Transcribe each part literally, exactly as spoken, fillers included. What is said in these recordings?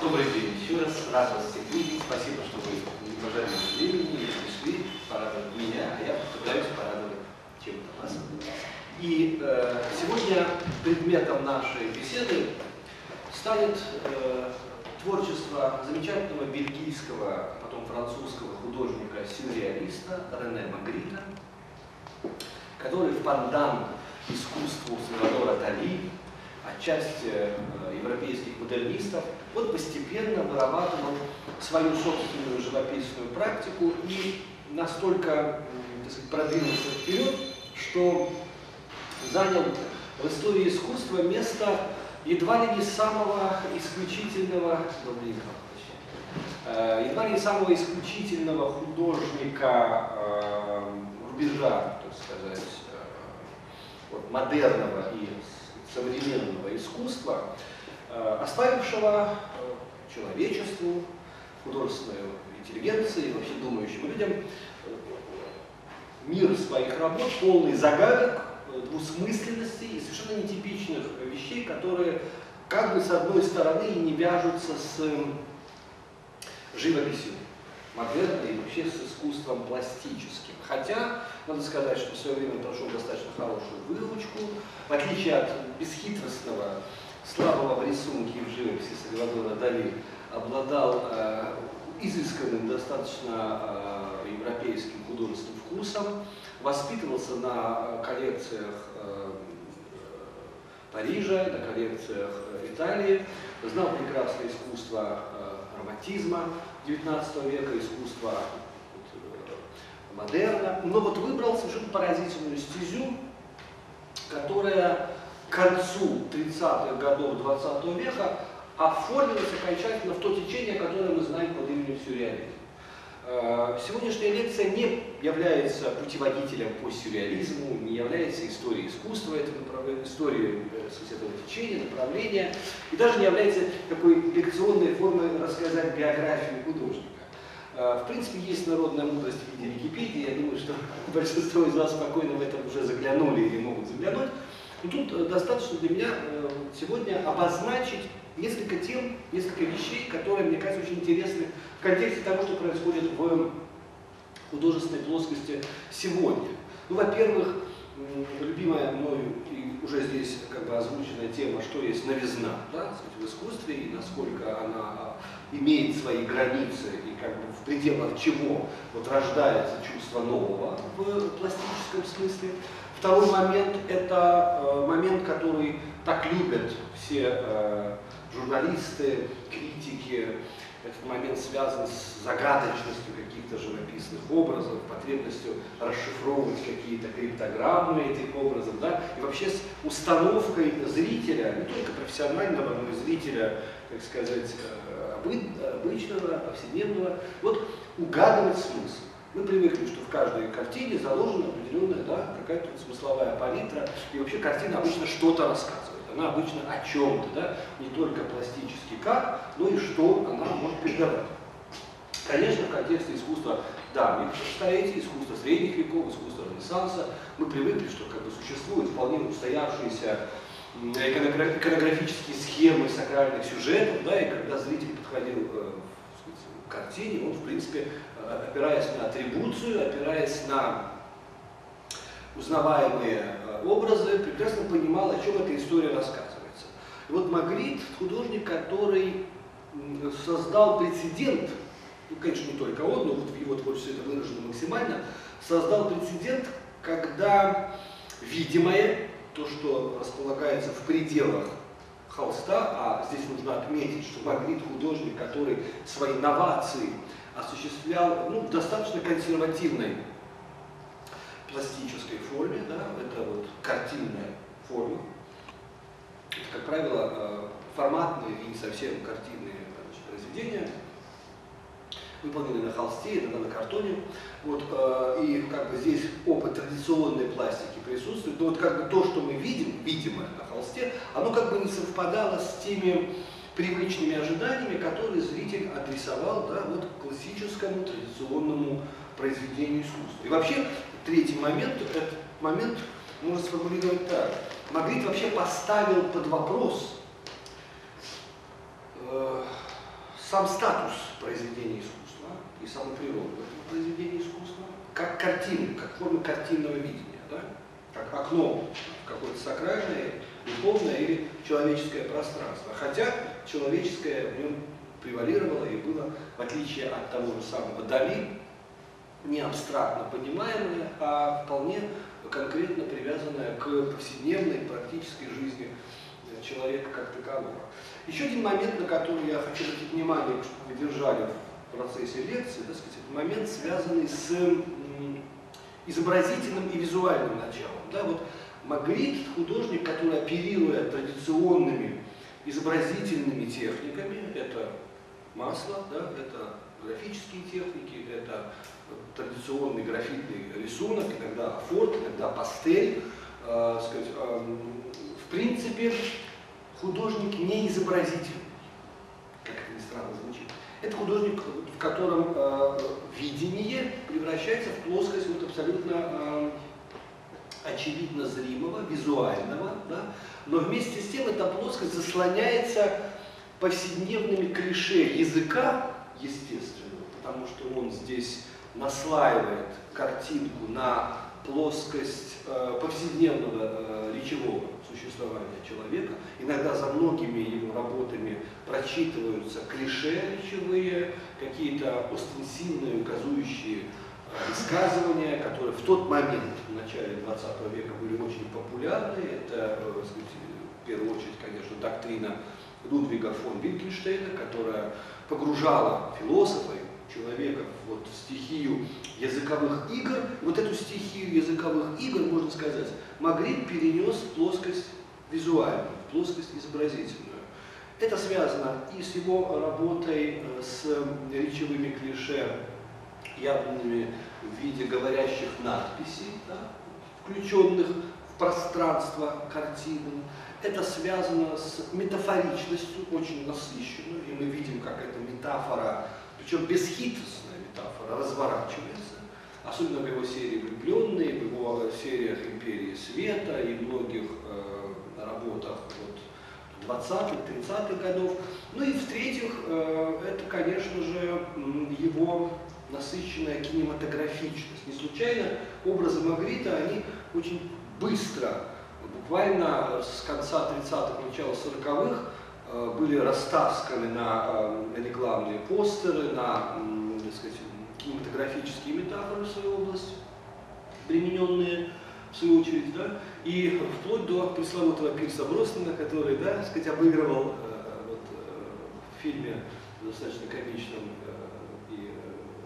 Добрый день еще раз, рад вас всех видеть. Спасибо, что вы не пожалели времени, пришли порадовать меня, а я постараюсь порадовать чем-то вас. И э, сегодня предметом нашей беседы станет э, творчество замечательного бельгийского, а потом французского художника-сюрреалиста Рене Магрита, который в пандан искусству Сальвадора Дали, отчасти э, европейских модернистов, вот постепенно вырабатывал свою собственную живописную практику и настолько, так сказать, продвинулся вперед, что занял в истории искусства место едва ли не самого исключительного, э, едва ли не самого исключительного художника э, рубежа, так сказать, э, вот, модерного и современного искусства, э, оставившего э, человечеству, художественной интеллигенции и вообще думающим людям э, мир своих работ, полный загадок, э, двусмысленностей и совершенно нетипичных вещей, которые как бы с одной стороны и не вяжутся с э, живописью модерна и вообще с искусством пластическим. Хотя, надо сказать, что в свое время прошел достаточно хорошую выучку, в отличие от бесхитростного, слабого в рисунке и в живописи Сальвадора Дали, обладал э, изысканным достаточно э, европейским художественным вкусом, воспитывался на коллекциях э, Парижа, на коллекциях Италии, знал прекрасное искусство э, романтизма девятнадцатого века, искусство модерна, но вот выбрал совершенно поразительную стезю, которая к концу тридцатых годов двадцатого века оформилась окончательно в то течение, которое мы знаем под именем сюрреализм. Сегодняшняя лекция не является путеводителем по сюрреализму, не является историей искусства этого направления, историей этого течения, направления, и даже не является такой лекционной формой рассказать биографию художника. В принципе, есть народная мудрость в виде Википедии, я думаю, что большинство из вас спокойно в этом уже заглянули или могут заглянуть. Но тут достаточно для меня сегодня обозначить несколько тем, несколько вещей, которые, мне кажется, очень интересны в контексте того, что происходит в художественной плоскости сегодня. Ну, во-первых, любимая мною и уже здесь как бы озвученная тема, что есть новизна, да, в искусстве и насколько она имеет свои границы и как бы в пределах чего вот рождается чувство нового в пластическом смысле. Второй момент – это э, момент, который так любят все э, журналисты, критики. Этот момент связан с загадочностью каких-то живописных образов, потребностью расшифровывать какие-то криптограммы этих образов, да, и вообще с установкой зрителя, не только профессионального, но и зрителя, так сказать, обычного, повседневного, вот угадывать смысл. Мы привыкли, что в каждой картине заложена определенная, да, какая-то смысловая палитра, и вообще картина обычно что-то рассказывает. Она обычно о чем-то, да, не только пластически как, но и что она может передавать. Конечно, в контексте искусства давних столетий, искусства средних веков, искусства Ренессанса, мы привыкли, что как бы существуют вполне устоявшиеся иконографические схемы сакральных сюжетов, да, и когда зритель подходил э, к картине, он, в принципе, опираясь на атрибуцию, опираясь на узнаваемые образы, прекрасно понимал, о чем эта история рассказывается. И вот Магрит, художник, который создал прецедент, ну, конечно, не только он, но вот в его творчестве это выражено максимально, создал прецедент, когда видимое, то, что располагается в пределах холста, а здесь нужно отметить, что Магрит художник, который свои новации осуществлял, ну, в достаточно консервативной пластической форме, да, это вот картинная форма. Это, как правило, форматные и не совсем картинные, значит, произведения, выполненные на холсте, иногда на картоне. Вот, и как бы здесь опыт традиционной пластики присутствует, но вот как бы то, что мы видим, видимое на холсте, оно как бы не совпадало с теми привычными ожиданиями, которые зритель адресовал, да, вот классическому традиционному произведению искусства. И вообще, третий момент, этот момент можно сформулировать так. Магрит вообще поставил под вопрос э, сам статус произведения искусства и саму природу этого произведения искусства, как картины, как форма картинного видения, да? Как окно в какое-то сакральное, духовное или человеческое пространство. Хотя человеческое в нем превалировало и было, в отличие от того же самого Дали, не абстрактно понимаемое, а вполне конкретно привязанное к повседневной практической жизни человека как такового. Еще один момент, на который я хочу обратить внимание, чтобы вы держали в процессе лекции, так сказать, это момент, связанный с изобразительным и визуальным началом. Да, вот Магрит, художник, который, оперируя традиционными изобразительными техниками, это масло, да, это графические техники, это традиционный графитный рисунок, иногда форт, иногда пастель. Э, сказать, э, в принципе, художник не изобразительный, как это ни странно звучит. Это художник, в котором э, видение превращается в плоскость вот абсолютно э, очевидно зримого, визуального, да? Но вместе с тем эта плоскость заслоняется повседневными клише языка естественного, потому что он здесь наслаивает картинку на плоскость э, повседневного э, речевого существования человека. Иногда за многими его работами прочитываются клише речевые, какие-то остенсивные, указующие э, высказывания, которые в тот момент, в начале двадцатого века, были очень популярны. Это, э, сказать, в первую очередь, конечно, доктрина Людвига фон Витгенштейна, которая погружала философов, человека в вот стихию языковых игр. Вот эту стихию языковых игр, можно сказать, Магрит перенес в плоскость визуальную, в плоскость изобразительную. Это связано и с его работой с речевыми клише, явленными в виде говорящих надписей, да, включенных в пространство картины. Это связано с метафоричностью, очень насыщенной, и мы видим, как эта метафора, причем бесхитростная метафора, разворачивается, особенно в его серии «Влюбленные», в его сериях «Империи света» и многих э, работах от двадцатых-тридцатых годов. Ну и в-третьих, э, это, конечно же, его насыщенная кинематографичность. Не случайно образы Магрита, они очень быстро, буквально с конца тридцатых, начала сороковых, были растасканы на рекламные постеры, на, так сказать, кинематографические метафоры в свою область, примененные в свою очередь, да, и вплоть до пресловутого Пирса Броснана, который, да, так сказать, обыгрывал э, вот, э, в фильме достаточно комичном э, и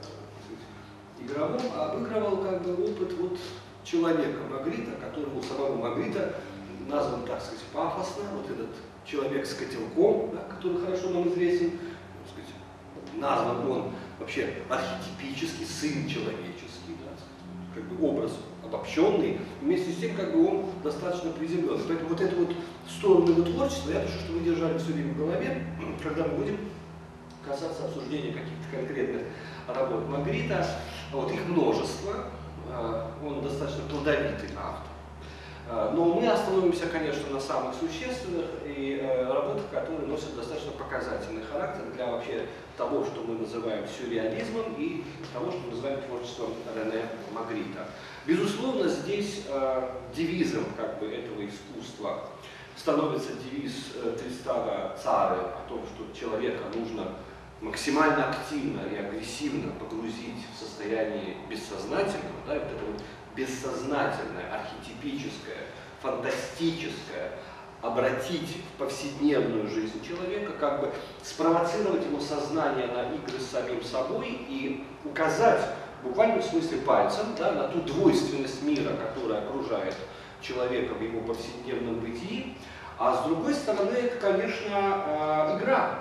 э, игровом, обыгрывал как бы опыт вот человека Магрита, который у самого Магрита назван, так сказать, пафосно, вот этот человек с котелком, да, который хорошо нам известен, так сказать, назван он вообще архетипический, сын человеческий, да, как бы образ обобщенный, вместе с тем, как бы он достаточно приземленный. Поэтому вот эту вот сторону его творчества, я прошу, чтобы вы держали все время в голове, когда мы будем касаться обсуждения каких-то конкретных работ Магрита. Вот их множество, он достаточно плодовитый автор. Но мы остановимся, конечно, на самых существенных и э, работах, которые носят достаточно показательный характер для вообще того, что мы называем сюрреализмом, и того, что мы называем творчеством Рене Магрита. Безусловно, здесь э, девизом как бы этого искусства становится девиз э, Тристана Цары о том, что человека нужно максимально активно и агрессивно погрузить в состояние бессознательного, да, и вот это вот бессознательное, архетипическое, фантастическое обратить в повседневную жизнь человека, как бы спровоцировать его сознание на игры с самим собой и указать в буквальном смысле пальцем, да, на ту двойственность мира, которая окружает человека в его повседневном бытии. А с другой стороны, это, конечно, игра,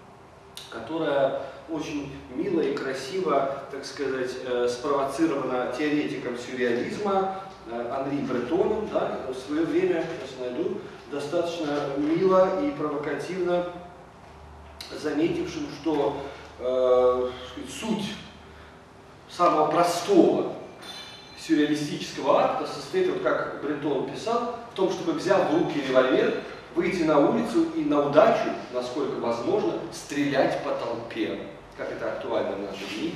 которая очень мило и красиво, так сказать, э, спровоцирована теоретиком сюрреализма э, Анри Бретоном, да, в свое время, сейчас найду, достаточно мило и провокативно заметившим, что э, сказать, суть самого простого сюрреалистического акта состоит, вот как Бретон писал, в том, чтобы, взяв в руки револьвер, выйти на улицу и на удачу, насколько возможно, стрелять по толпе, как это актуально в наши дни.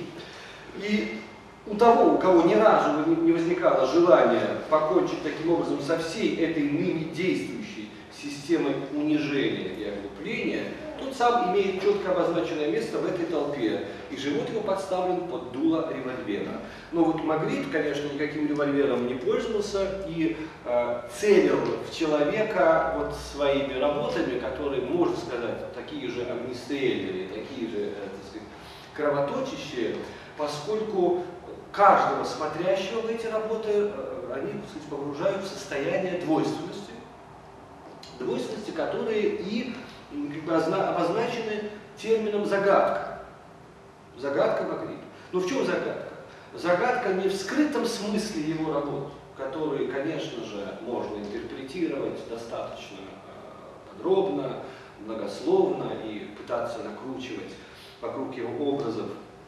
И у того, у кого ни разу не возникало желания покончить таким образом со всей этой ныне действующей системой унижения и оглупления, тот сам имеет четко обозначенное место в этой толпе, и живот его подставлен под дуло револьвера. Но вот Магрит, конечно, никаким револьвером не пользовался и э, целил в человека вот своими работами, которые, можно сказать, такие же огнестрельные, такие же, э, так сказать, кровоточащие, поскольку каждого смотрящего в эти работы э, они, так сказать, погружают в состояние двойственности, двойственности, которые и как бы обозначены термином загадка. Загадка Магрита. Но в чем загадка? Загадка не в скрытом смысле его работ, которые, конечно же, можно интерпретировать достаточно подробно, многословно и пытаться накручивать вокруг его образов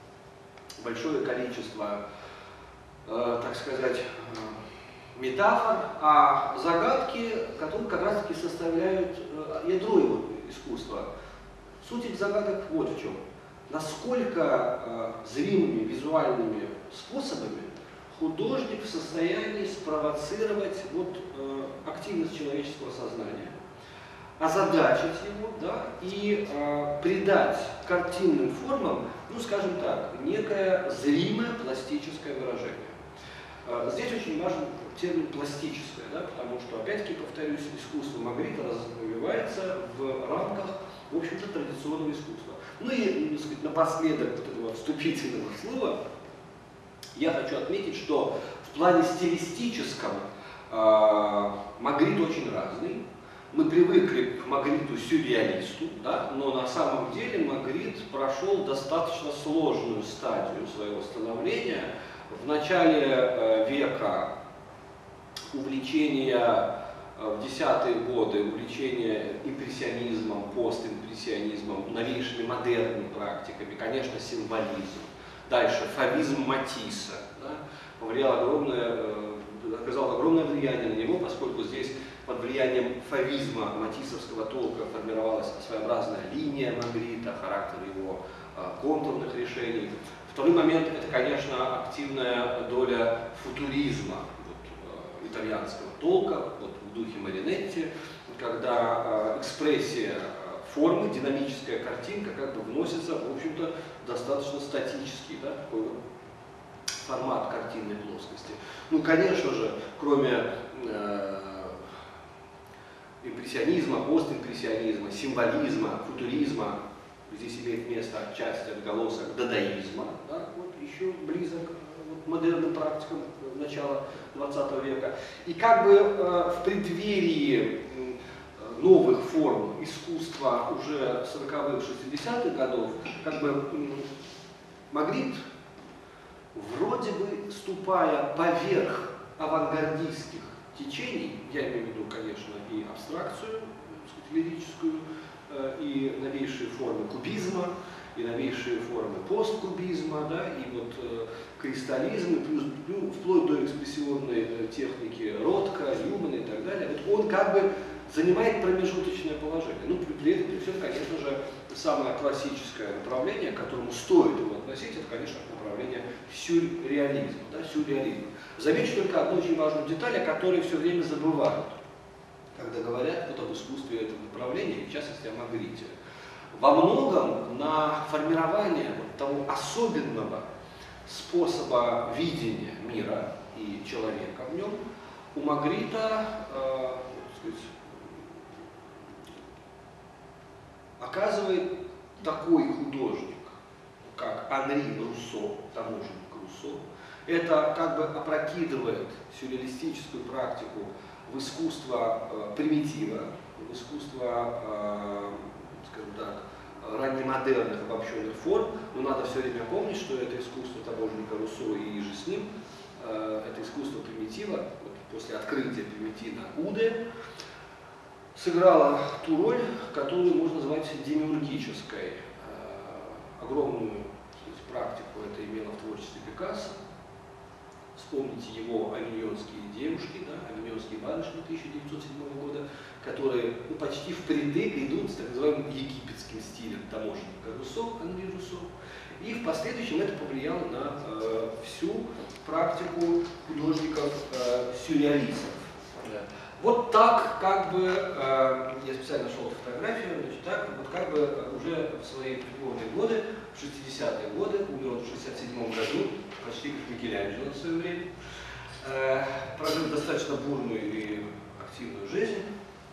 большое количество, э, так сказать, метафор, а загадки, которые как раз таки составляют э, ядро его искусства. Суть этих загадок вот в чем. Насколько э, зримыми визуальными способами художник в состоянии спровоцировать вот, э, активность человеческого сознания, озадачить его, да, и э, придать картинным формам, ну скажем так, некое зримое пластическое выражение. Э, здесь очень важен термин пластическое, да, потому что, опять-таки, повторюсь, искусство Магрита развивается в рамках, в общем-то, традиционного искусства. Ну и, так сказать, напоследок вот этого вступительного слова я хочу отметить, что в плане стилистическом э, Магрит очень разный. Мы привыкли к Магриту-сюрреалисту, да, но на самом деле Магрит прошел достаточно сложную стадию своего становления. В начале э, века увлечение в десятые годы, увлечение импрессионизмом, постимпрессионизмом, новейшими модерными практиками, конечно, символизм. Дальше фавизм Матисса, да, повлиял огромное, оказал огромное влияние на него, поскольку здесь под влиянием фавизма матиссовского толка формировалась своеобразная линия Магрита, характер его контурных решений. Второй момент – это, конечно, активная доля футуризма вот, итальянского толка, вот, в духе Маринетти, когда экспрессия формы, динамическая картинка как бы вносится, в общем-то, достаточно статический, да, такой формат картинной плоскости. Ну, конечно же, кроме э, импрессионизма, постимпрессионизма, символизма, футуризма, здесь имеет место отчасти отголосок дадаизма, да, вот еще близок вот, модерным практикам начала двадцатого века. И как бы э, в преддверии э, новых форм искусства уже сороковых-шестидесятых годов, как бы э, Магрит, вроде бы ступая поверх авангардистских течений, я имею в виду, конечно, и абстракцию, так сказать, лирическую, э, и новейшие формы кубизма, и новейшие формы посткубизма, да, и вот э, кристаллизм, и плюс, ну, вплоть до экспрессионной э, техники Ротко, Ньюмана и так далее. Вот он как бы занимает промежуточное положение. Ну, при, при этом, при всем, конечно же, самое классическое направление, к которому стоит его относить, это, конечно, направление сюрреализма. Да, сюрреализм. Замечу только одну очень важную деталь, о которой все время забывают, когда говорят вот об искусстве этого направления, в частности, о Магрите. Во многом на формирование вот того особенного способа видения мира и человека в нем у Магрита э, сказать, оказывает такой художник, как Анри Руссо, таможенник Руссо. Это как бы опрокидывает сюрреалистическую практику в искусство э, примитива, в искусство, э, скажем так, раннемодерных обобщенных форм, но надо все время помнить, что это искусство таможенника Руссо и же с ним, э, это искусство примитива, вот после открытия примитива Уде, сыграло ту роль, которую можно назвать демиургической. Э, огромную сказать, практику это имело в творчестве Пикассо, Вспомните его «Авиньонские девушки», да, «Авиньонские барышни» тысяча девятьсот седьмого года, которые ну, почти впритык идут с так называемым египетским стилем таможенника Руссо, Анри Руссо. И в последующем это повлияло на э, всю практику художников-сюрреалистов. Э, Вот так, как бы, э, я специально нашел фотографию, значит, так, вот как бы уже в свои преклонные годы, в шестидесятые годы, умер он в шестьдесят седьмом году, почти как Микеланджело в свое время, э, прожил достаточно бурную и активную жизнь.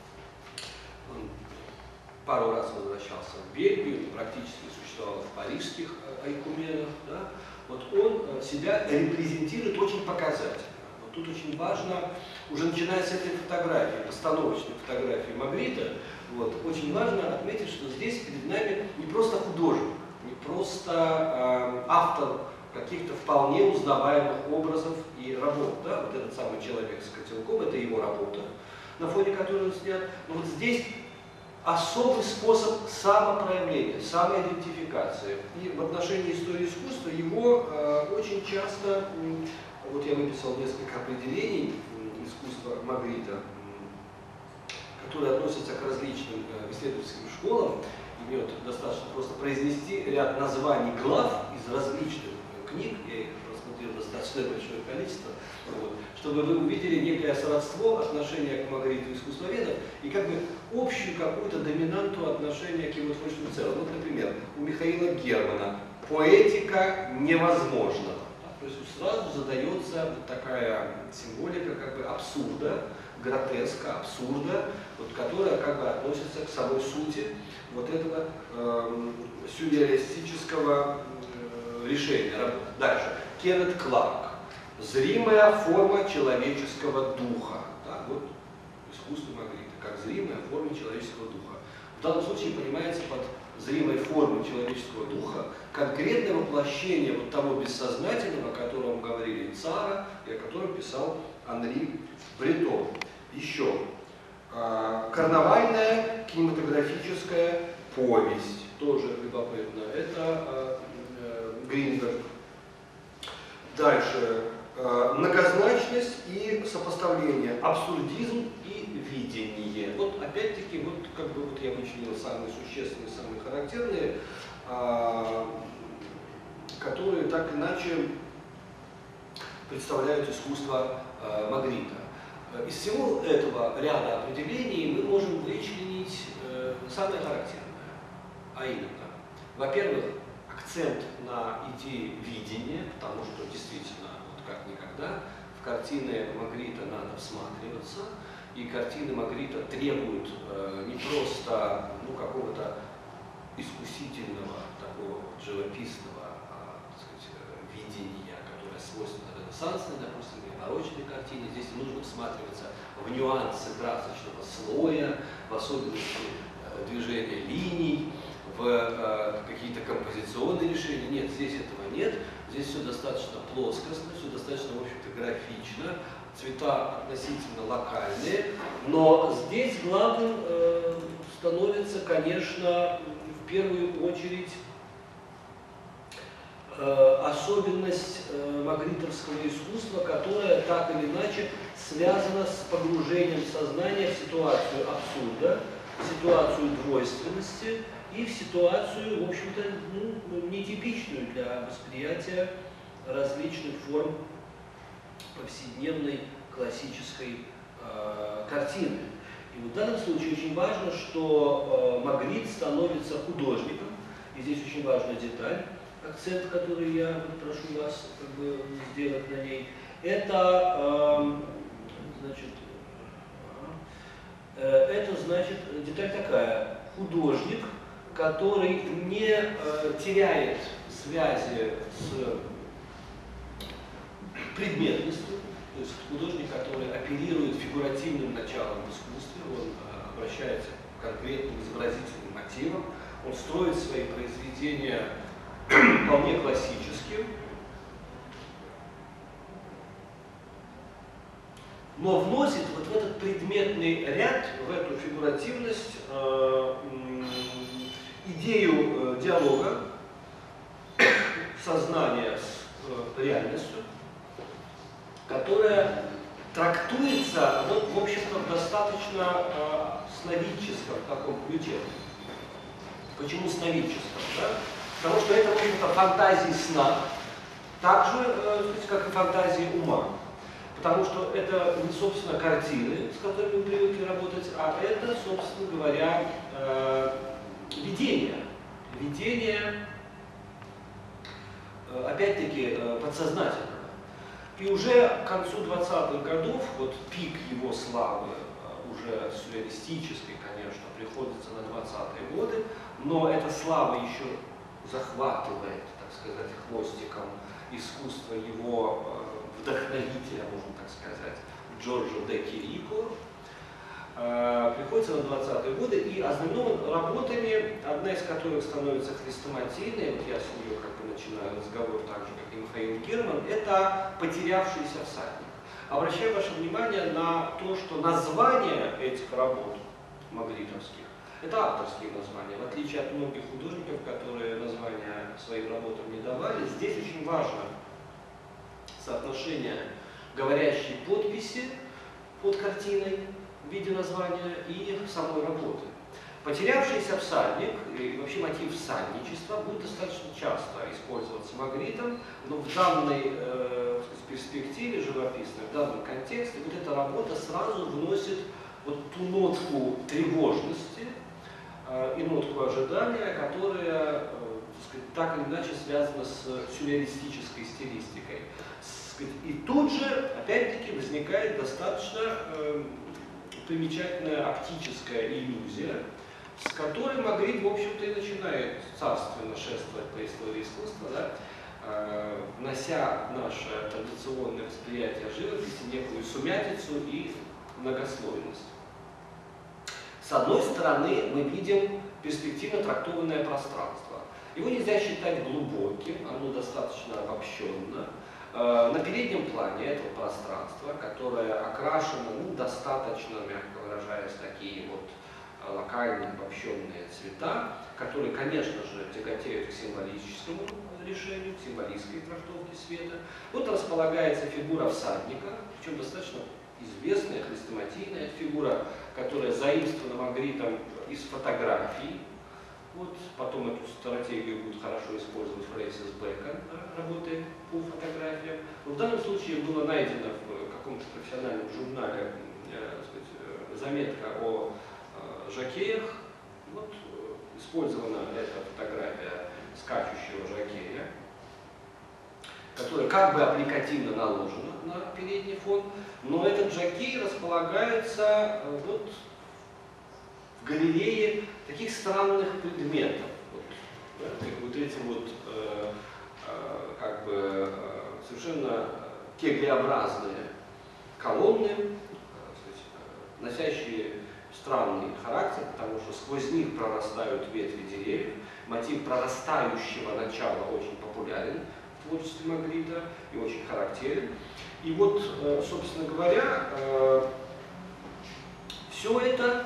Он пару раз возвращался в Бельгию, практически существовал в парижских айкуменах. Да? Вот он себя репрезентирует очень показательно. Вот тут очень важно, уже начиная с этой фотографии, постановочной фотографии Магрита, вот, очень важно отметить, что здесь перед нами не просто художник, не просто э, автор каких-то вполне узнаваемых образов и работ. Да? Вот этот самый человек с котелком, это его работа, на фоне которой он снят. Но вот здесь особый способ самопроявления, самоидентификации. И в отношении истории искусства его э, очень часто, э, вот я выписал несколько определений э, искусства Магрита, э, которые относятся к различным э, исследовательским школам. Имеют достаточно просто произнести ряд названий глав из различных э, книг, я их просмотрел достаточно большое количество, вот, чтобы вы увидели некое сродство отношения к Магриту искусствоведов и как бы общую какую-то доминанту отношения к его творчеству в целом. Вот, например, у Михаила Германа «Поэтика невозможна». То есть сразу задается вот такая символика как бы абсурда, гротеска, абсурда, вот, которая как бы относится к самой сути вот этого э, сюрреалистического э, решения работы. Дальше. Кеннет Кларк. Зримая форма человеческого духа. Да, вот искусство Магрита, как зримая форма человеческого духа. В данном случае понимается под зримой формой человеческого духа конкретное воплощение вот того бессознательного, о котором говорили Цара и о котором писал Анри Бретон. Еще. Карнавальная кинематографическая повесть. Тоже любопытно. Это Гринберг. Дальше. Многозначность и сопоставление, абсурдизм и видение. Вот опять-таки, вот как бы вот я вычленил самые существенные, самые характерные, а, которые так иначе представляют искусство а, Магрита. Из всего этого ряда определений мы можем вычленить э, самое характерное, а именно, во-первых, акцент на идее видения, потому что действительно как никогда, в картины Магрита надо всматриваться, и картины Магрита требуют э, не просто ну, какого-то искусительного, такого живописного а, так сказать, видения, которое свойственно ренессансной, допустим, или барочной картине. Здесь нужно всматриваться в нюансы красочного слоя, в особенности э, движения линий, в э, какие-то композиционные решения. Нет, здесь этого нет. Здесь все достаточно плоскостно, все достаточно, в общем-то, графично, цвета относительно локальные, но здесь главным э, становится, конечно, в первую очередь э, особенность э, магритовского искусства, которая так или иначе связана с погружением сознания в ситуацию абсурда, в ситуацию двойственности, и в ситуацию, в общем-то, ну, нетипичную для восприятия различных форм повседневной классической э, картины. И вот в данном случае очень важно, что э, Магрит становится художником, и здесь очень важная деталь, акцент, который я вот, прошу вас как бы, сделать на ней, это, э, значит, э, это значит деталь такая, художник, который не э, теряет связи с предметностью, то есть художник, который оперирует фигуративным началом в искусстве, он э, обращается к конкретным изобразительным мотивам, он строит свои произведения вполне классически, но вносит вот в этот предметный ряд, в эту фигуративность, э, идею э, диалога, сознания с э, реальностью, которая трактуется, вот, в общем-то, достаточно э, сновидческом в таком ключе. Почему сновидческом? Да? Потому что это, в общем-то, фантазии сна, так же, э, как и фантазии ума. Потому что это не, собственно, картины, с которыми мы привыкли работать, а это, собственно говоря, э, видение. Видение, э, опять-таки, э, подсознательного. И уже к концу двадцатых годов, вот пик его славы, э, уже сюрреалистической, конечно, приходится на двадцатые годы, но эта слава еще захватывает, так сказать, хвостиком искусство его э, вдохновителя, можно так сказать, Джорджо де Кирико. Э, приходится на двадцатые годы, и основными работами, одна из которых становится хрестоматийной, вот я с нее как бы начинаю разговор так же, как и Михаил Герман, это «Потерявшийся всадник». Обращаю ваше внимание на то, что названия этих работ магритовских — это авторские названия, в отличие от многих художников, которые названия своим работам не давали. Здесь очень важно соотношение говорящей подписи под картиной в виде названия и самой работы. «Потерявшийся всадник» и вообще мотив всадничества будет достаточно часто использоваться Магритом, но в данной э, перспективе живописной, в данном контексте вот эта работа сразу вносит вот ту нотку тревожности э, и нотку ожидания, которая э, так сказать, так или иначе связана с сюрреалистической стилистикой. И тут же, опять-таки, возникает достаточно э, примечательная оптическая иллюзия, с которой Магрит, в общем-то, и начинает царственно шествовать по истории искусства, да, э, внося в наше традиционное восприятие живописи некую сумятицу и многослойность. С одной стороны, мы видим перспективно трактованное пространство. Его нельзя считать глубоким, оно достаточно обобщенно. На переднем плане этого пространства, которое окрашено ну, достаточно, мягко выражаясь, такие вот локальные обобщенные цвета, которые, конечно же, тяготеют к символическому решению, к символической трактовке света. Вот располагается фигура всадника, причем достаточно известная, хрестоматийная фигура, которая заимствована Магритом из фотографий. Вот, потом эту стратегию будет хорошо использовать Фрэнсис Бэкон, да, работая по фотографиям. Но в данном случае было найдено в каком-то профессиональном журнале э, сказать, заметка о э, жокеях. Вот, э, использована эта фотография скачущего жокея, которая как бы аппликативно наложена на передний фон, но этот жокей располагается э, вот, в галерее таких странных предметов. Вот, да, вот эти вот э, э, как бы э, совершенно кеглеобразные колонны, э, сказать, э, носящие странный характер, потому что сквозь них прорастают ветви деревьев. Мотив прорастающего начала очень популярен в творчестве Магрита и очень характерен. И вот, э, собственно говоря, э, все это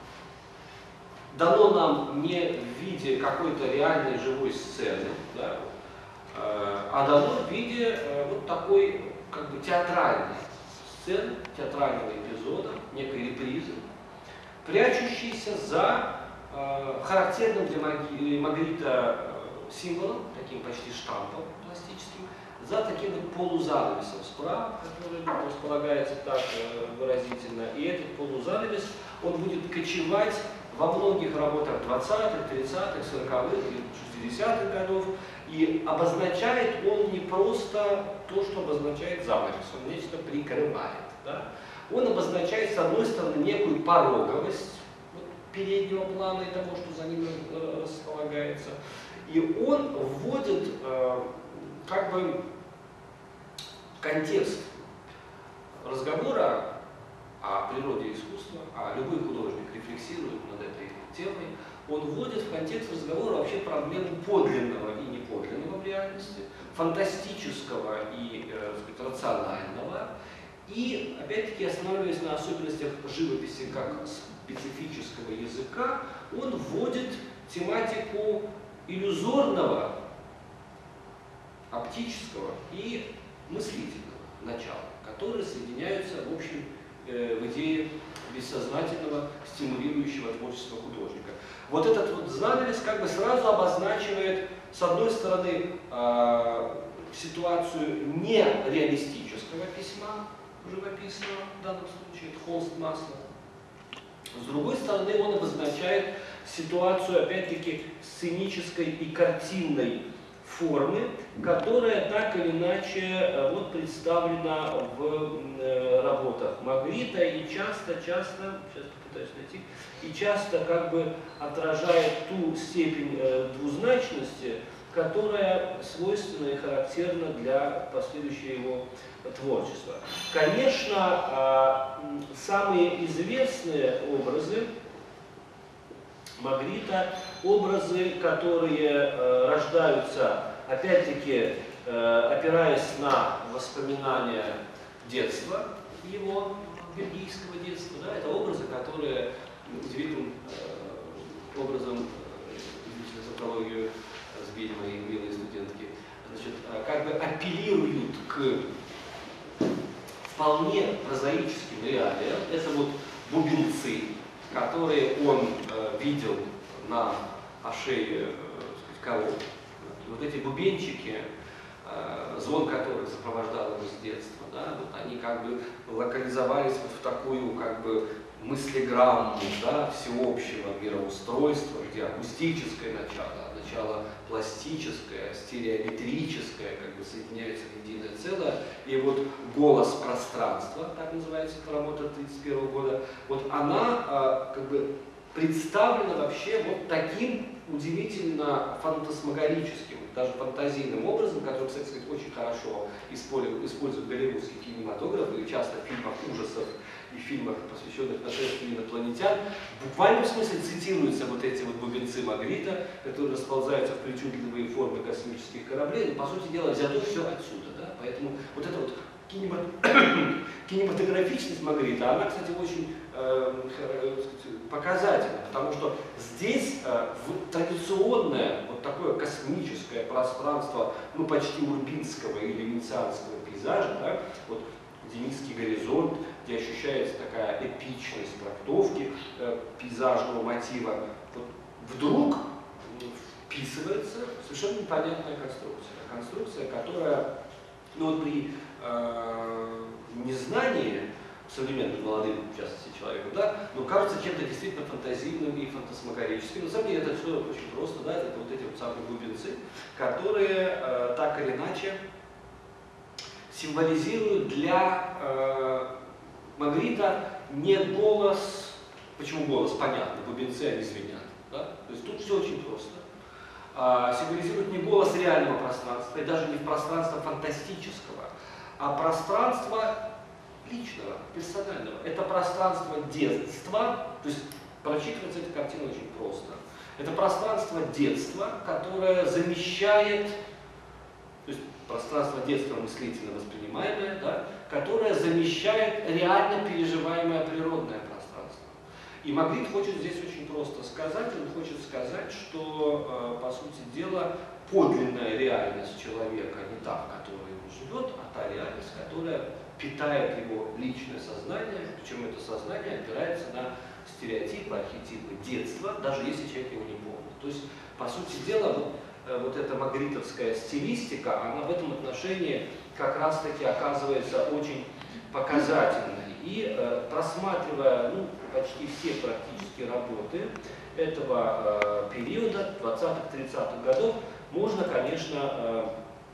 дано нам не в виде какой-то реальной живой сцены, да, а дано в виде вот такой как бы театральной сцены, театрального эпизода, некой репризы, прячущейся за э, характерным для Магрита символом, таким почти штампом пластическим, за таким вот полузанавесом справа, который располагается так э, выразительно, и этот полузанавес, он будет кочевать во многих работах двадцатых, тридцатых, сороковых и шестидесятых годов, и обозначает он не просто то, что обозначает занавес, он нечто прикрывает. Да? Он обозначает, с одной стороны, некую пороговость вот, переднего плана и того, что за ним располагается, и он вводит э, как бы контекст разговора о природе искусства, а любой художник рефлексирует над этой темой, он вводит в контекст разговора вообще проблему подлинного и неподлинного в реальности, фантастического и э, сказать, рационального, и, опять-таки, останавливаясь на особенностях живописи как специфического языка, он вводит тематику иллюзорного, оптического и мыслительного начала, которые соединяются, в общем, э, в идее бессознательного стимулирующего творчества художника. Вот этот вот занавес как бы сразу обозначивает, с одной стороны, э, ситуацию нереалистического письма, живописного в данном случае, это холст масла. С другой стороны, он обозначает ситуацию, опять-таки, сценической и картинной формы, которая так или иначе вот, представлена в работах Магрита и часто-часто, сейчас попытаюсь найти, и часто как бы отражает ту степень двузначности, которая свойственна и характерна для последующего его творчества. Конечно, самые известные образы Магрита, образы, которые рождаются, опять-таки, опираясь на воспоминания детства, его бельгийского детства, да, это образы, которые удивительным образом, извините за тавтологию, сбили мои милые студентки, значит, как бы апеллируют к вполне прозаическим реалиям. Это вот бубенцы, которые он э, видел на ошее, э, сказать, коров. Вот эти бубенчики, э, звон которых сопровождал его с детства, да, вот они как бы локализовались вот в такую как бы мыслеграмму, да, всеобщего мироустройства, где акустическое начало, начало пластическое, стереометрическое, как бы соединяется в единое целое, и вот голос пространства, так называется эта работа тридцать первого года, вот она а, как бы представлена вообще вот таким удивительно фантасмагорическим, даже фантазийным образом, который, кстати сказать, очень хорошо использует голливудский кинематограф, и часто в фильмах ужасов и в фильмах, посвященных нашествию инопланетян, в буквальном смысле цитируются вот эти вот бубенцы Магрита, которые расползаются в причудливые формы космических кораблей, но, по сути дела, взято все отсюда. Да? Поэтому вот эта вот кинема... кинематографичность Магрита, она, кстати, очень э, показательна, потому что здесь э, в традиционное вот такое космическое пространство, ну, почти урбинского или венецианского пейзажа, да, вот Денисский горизонт, где ощущается такая эпичность трактовки э, пейзажного мотива, вот вдруг вписывается совершенно непонятная конструкция. Конструкция, которая, ну, вот при э, незнании современным молодым, в частности, человеку, да, но кажется чем-то действительно фантазийным и фантасмагорическим. На самом деле это все очень просто, да, это вот эти вот самые бубенцы, которые э, так или иначе символизируют для э, Магрита не голос, почему голос, понятно, бубенцы они звенят, да? То есть тут все очень просто. А, символизирует не голос реального пространства, и даже не пространство фантастического, а пространство личного, персонального. Это пространство детства, то есть прочитывается эта картина очень просто. Это пространство детства, которое замещает, то есть пространство детства мыслительно воспринимаемое, да, которое замещает реально переживаемое природное пространство. И Магрит хочет здесь очень просто сказать, он хочет сказать, что, по сути дела, подлинная реальность человека не та, в которой он живет, а та реальность, которая питает его личное сознание, причем это сознание опирается на стереотипы, архетипы детства, даже если человек его не помнит. То есть, по сути дела, вот, вот эта магритовская стилистика, она в этом отношении как раз-таки оказывается очень показательной. И э, просматривая ну, почти все практически работы этого э, периода, двадцатых-тридцатых годов, можно, конечно, э,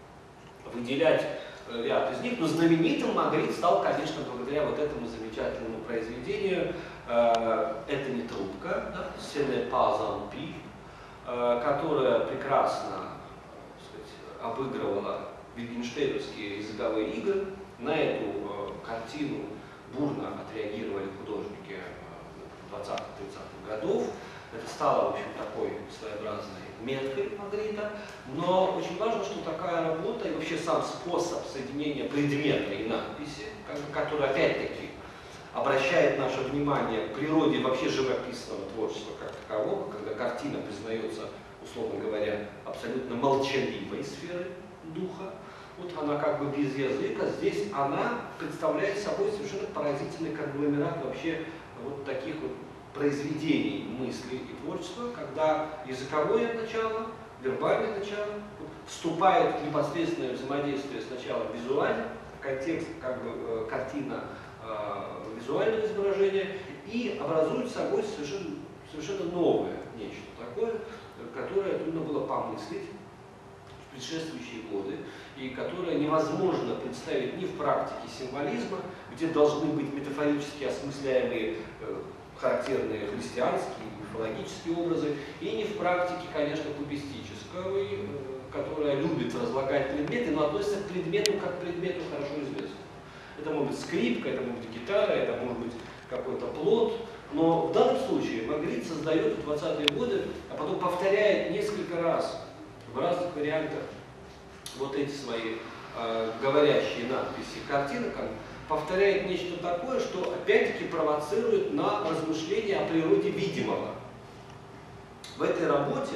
выделять ряд из них, но знаменитым Магрит стал, конечно, благодаря вот этому замечательному произведению э, «Это не трубка», да, «Ce n'est pas un pipe», э, которая прекрасно сказать, обыгрывала Wittgensteinовские языковые игры. На эту э, картину бурно отреагировали художники двадцатых-тридцатых годов. Это стало, в общем, такой своеобразной меткой Магрита. Но очень важно, что такая работа и вообще сам способ соединения предмета и надписи, который, опять-таки, обращает наше внимание к природе вообще живописного творчества как такового, когда картина признается, условно говоря, абсолютно молчаливой сферой духа, Вот она как бы без языка. Здесь она представляет собой совершенно поразительный конгломерат вообще вот таких вот произведений мысли и творчества, когда языковое начало, вербальное начало вступает в непосредственное взаимодействие сначала визуально, контекст, как бы э, картина э, визуального изображения, и образует собой совершенно, совершенно новое нечто такое, которое трудно было помыслить в предшествующие годы, и которое невозможно представить ни в практике символизма, где должны быть метафорически осмысляемые э, характерные христианские, мифологические образы, и не в практике, конечно, кубистической, э, которая любит разлагать предметы, но относится к предмету как к предмету хорошо известному. Это может быть скрипка, это может быть гитара, это может быть какой-то плод, но в данном случае Магрит создает в двадцатые годы, а потом повторяет несколько раз в разных вариантах вот эти свои э, говорящие надписи картинкам, повторяет нечто такое, что опять-таки провоцирует на размышления о природе видимого. В этой работе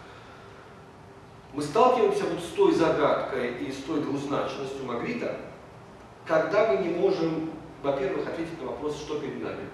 мы сталкиваемся вот с той загадкой и с той двузначностью Магрита, когда мы не можем, во-первых, ответить на вопрос, что перед нами.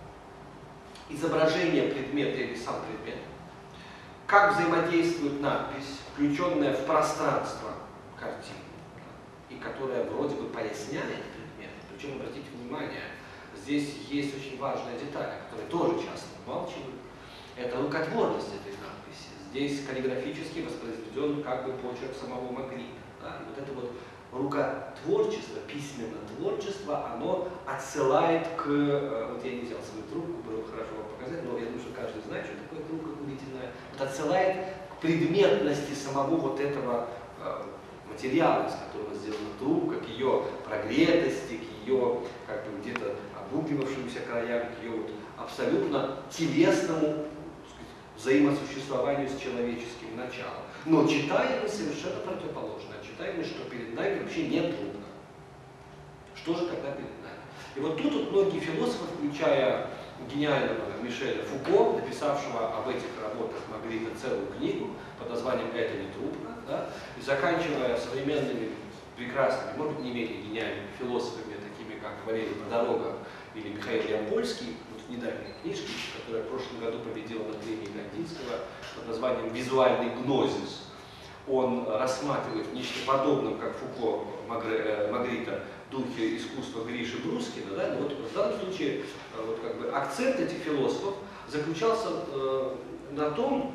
Изображение предмета или сам предмет. Как взаимодействует надпись, включенная в пространство картины, и которая вроде бы поясняет предмет. Причем, обратите внимание, здесь есть очень важная деталь, которая тоже часто умалчивают. Это рукотворность этой надписи. Здесь каллиграфически воспроизведен как бы почерк самого Магрита. Да? И вот это вот рукотворчество, письменное творчество, оно отсылает к, вот я не взял свою трубку, было бы хорошо вам показать, но я думаю, что каждый знает, что такое трубка курительная, вот отсылает к предметности самого вот этого э, материала, из которого сделана трубка, к ее прогретости, к ее как бы где-то обугливавшимся краям, к ее вот абсолютно телесному, сказать, взаимосуществованию с человеческим началом. Но читаем мы совершенно противоположное. Читаем мы, что перед нами вообще нет трубка. Что же тогда перед нами? И вот тут вот многие философы, включая гениального Мишеля Фуко, написавшего об этих работах Магрита целую книгу под названием «Это не трубка», да, и заканчивая современными прекрасными, может быть, не менее гениальными философами, такими как Валерий Подорога или Михаил Япольский, вот в недавней книжке, которая в прошлом году победила на премии Кандинского под названием «Визуальный гнозис». Он рассматривает нечто подобное, как Фуко Магрита, духе искусства Гриши Брускина, да? Но вот в данном случае вот как бы акцент этих философов заключался э, на том,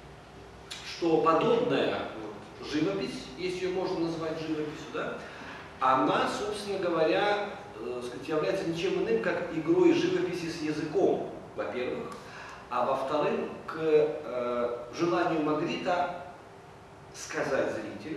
что подобная вот, живопись, если ее можно назвать живописью, да, она, собственно говоря, э, сказать, является ничем иным, как игрой живописи с языком, во-первых, а во-вторых, к э, желанию Магрита сказать зрителю,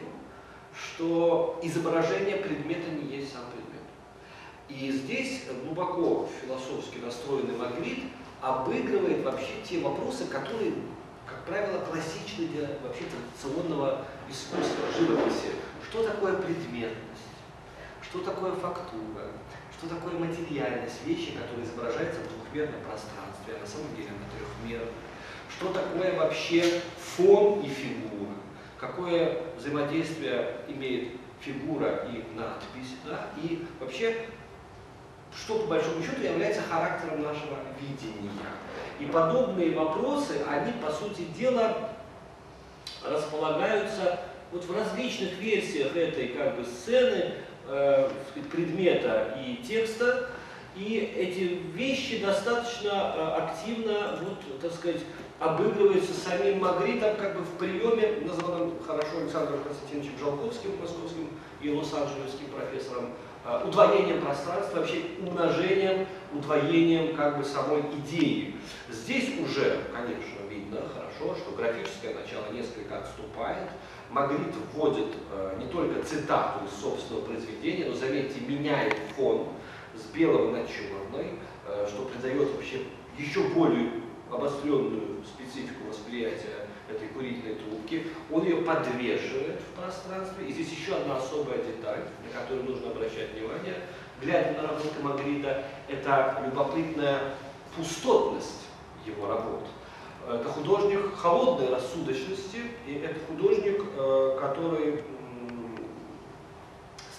что изображение предмета не есть сам предмет. И здесь глубоко философски настроенный Магрит обыгрывает вообще те вопросы, которые, как правило, классичны для вообще традиционного искусства, живописи. Что такое предметность? Что такое фактура? Что такое материальность? Вещи, которые изображаются в двухмерном пространстве, а на самом деле на трехмерном. Что такое вообще фон и фигура? Какое взаимодействие имеет фигура и надпись, да? И вообще, что по большому счету является характером нашего видения. И подобные вопросы, они, по сути дела, располагаются вот в различных версиях этой как бы сцены, э, предмета и текста, и эти вещи достаточно э, активно, вот, так сказать, обыгрываются самим Магритом как бы в приеме, названном хорошо Александром Константиновичем Жалковским, московским и лос-анджелесским профессором, э, удвоением пространства, вообще умножением, удвоением как бы самой идеи. Здесь уже, конечно, видно хорошо, что графическое начало несколько отступает. Магрит вводит э, не только цитату из собственного произведения, но, заметьте, меняет фон с белого на черный, э, что придает вообще еще более обостренную специфику восприятия этой курительной трубки. Он ее подвешивает в пространстве. И здесь еще одна особая деталь, на которую нужно обращать внимание, глядя на работы Магрита, это любопытная пустотность его работ. Это художник холодной рассудочности, и это художник, который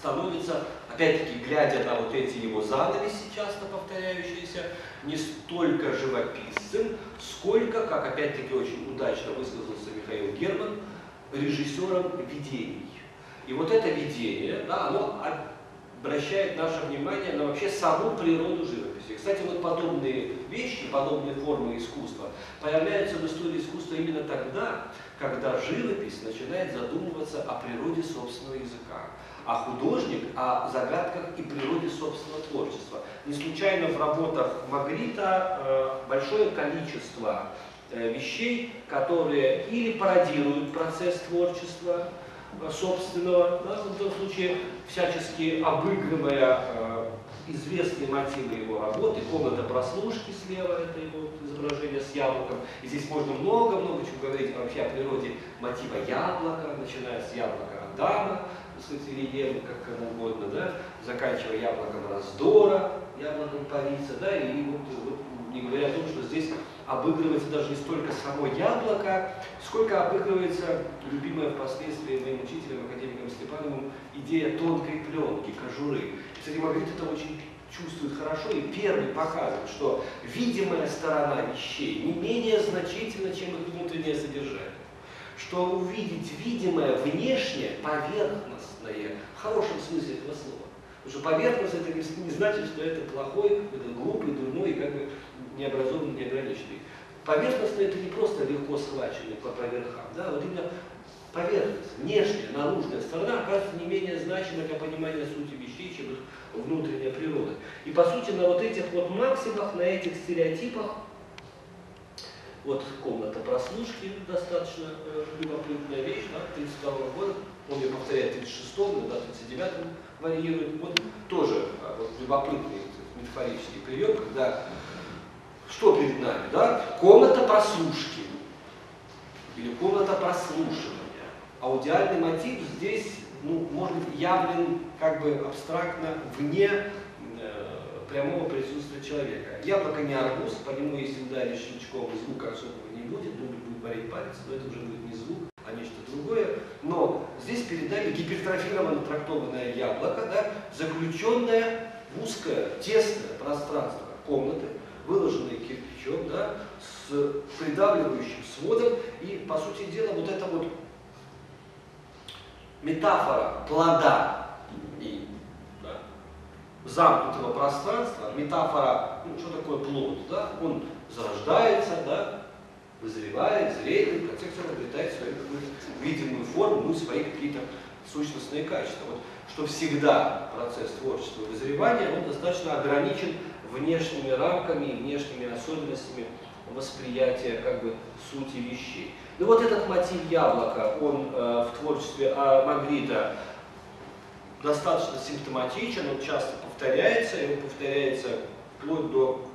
становится, опять-таки, глядя на вот эти его занавеси, часто повторяющиеся, не столько живописцем, сколько, как опять-таки очень удачно высказался Михаил Герман, режиссером видений. И вот это видение, да, оно обращает наше внимание на вообще саму природу живописи. Кстати, вот подобные вещи, подобные формы искусства появляются в истории искусства именно тогда, когда живопись начинает задумываться о природе собственного языка, а художник о загадках и природе собственного творчества. Не случайно в работах Магрита э, большое количество э, вещей, которые или пародируют процесс творчества э, собственного, да, в том случае всячески обыгрывая э, известные мотивы его работы. Комната прослушки слева, это его изображение с яблоком. И здесь можно много-много чего говорить вообще о природе мотива яблока, начиная с яблока Адама, или Евы, как угодно, да, заканчивая яблоком раздора, яблоком Париса, да, и вот, вот, не говоря о том, что здесь обыгрывается даже не столько само яблоко, сколько обыгрывается любимая впоследствии моим учителем, академиком Степановым, идея тонкой пленки, кожуры. Кстати, Магрит это очень чувствует хорошо и первый показывает, что видимая сторона вещей не менее значительна, чем их внутреннее содержание. Что увидеть видимое внешне, поверхностное, в хорошем смысле этого слова. Потому что поверхность это не, не значит, что это плохой, это глупый, дурной, как бы необразованный, неограниченный. Поверхностное это не просто легко схваченный по, по верхам, да, вот именно поверхность, внешняя, наружная сторона оказывается не менее значимой для понимания сути вещей, чем их внутренняя природа. И по сути на вот этих вот максимах, на этих стереотипах, вот комната прослушки, достаточно э, любопытная вещь, да, тридцать второго года, он ее повторяет в тридцать шестом, иногда в тридцать девятом варьирует. Вот тоже а, вот, любопытный метафорический прием, когда что перед нами, да? Комната прослушки или комната прослушивания. Аудиальный мотив здесь, ну, может быть, явлен как бы абстрактно вне прямого присутствия человека. Яблоко не арбуз, по нему, если ударить щелчком, звука особого не будет, будет, будет варить палец, но это уже будет не звук, а нечто другое. Но здесь перед нами гипертрофированно трактованное яблоко, да, заключенное в узкое, тесное пространство комнаты, выложенное кирпичом, да, с придавливающим сводом. И, по сути дела, вот эта вот метафора плода и замкнутого пространства, метафора, ну, что такое плод, да? Он зарождается, да, вызревает, зреет, и в конце концов обретает свою какую-то видимую форму, ну, свои какие-то сущностные качества. Вот, что всегда процесс творчества и вызревания, он достаточно ограничен внешними рамками и внешними особенностями восприятия как бы сути вещей. Ну вот этот мотив яблока, он э, в творчестве а, Магрита достаточно симптоматичен, он часто повторяется, и он повторяется вплоть до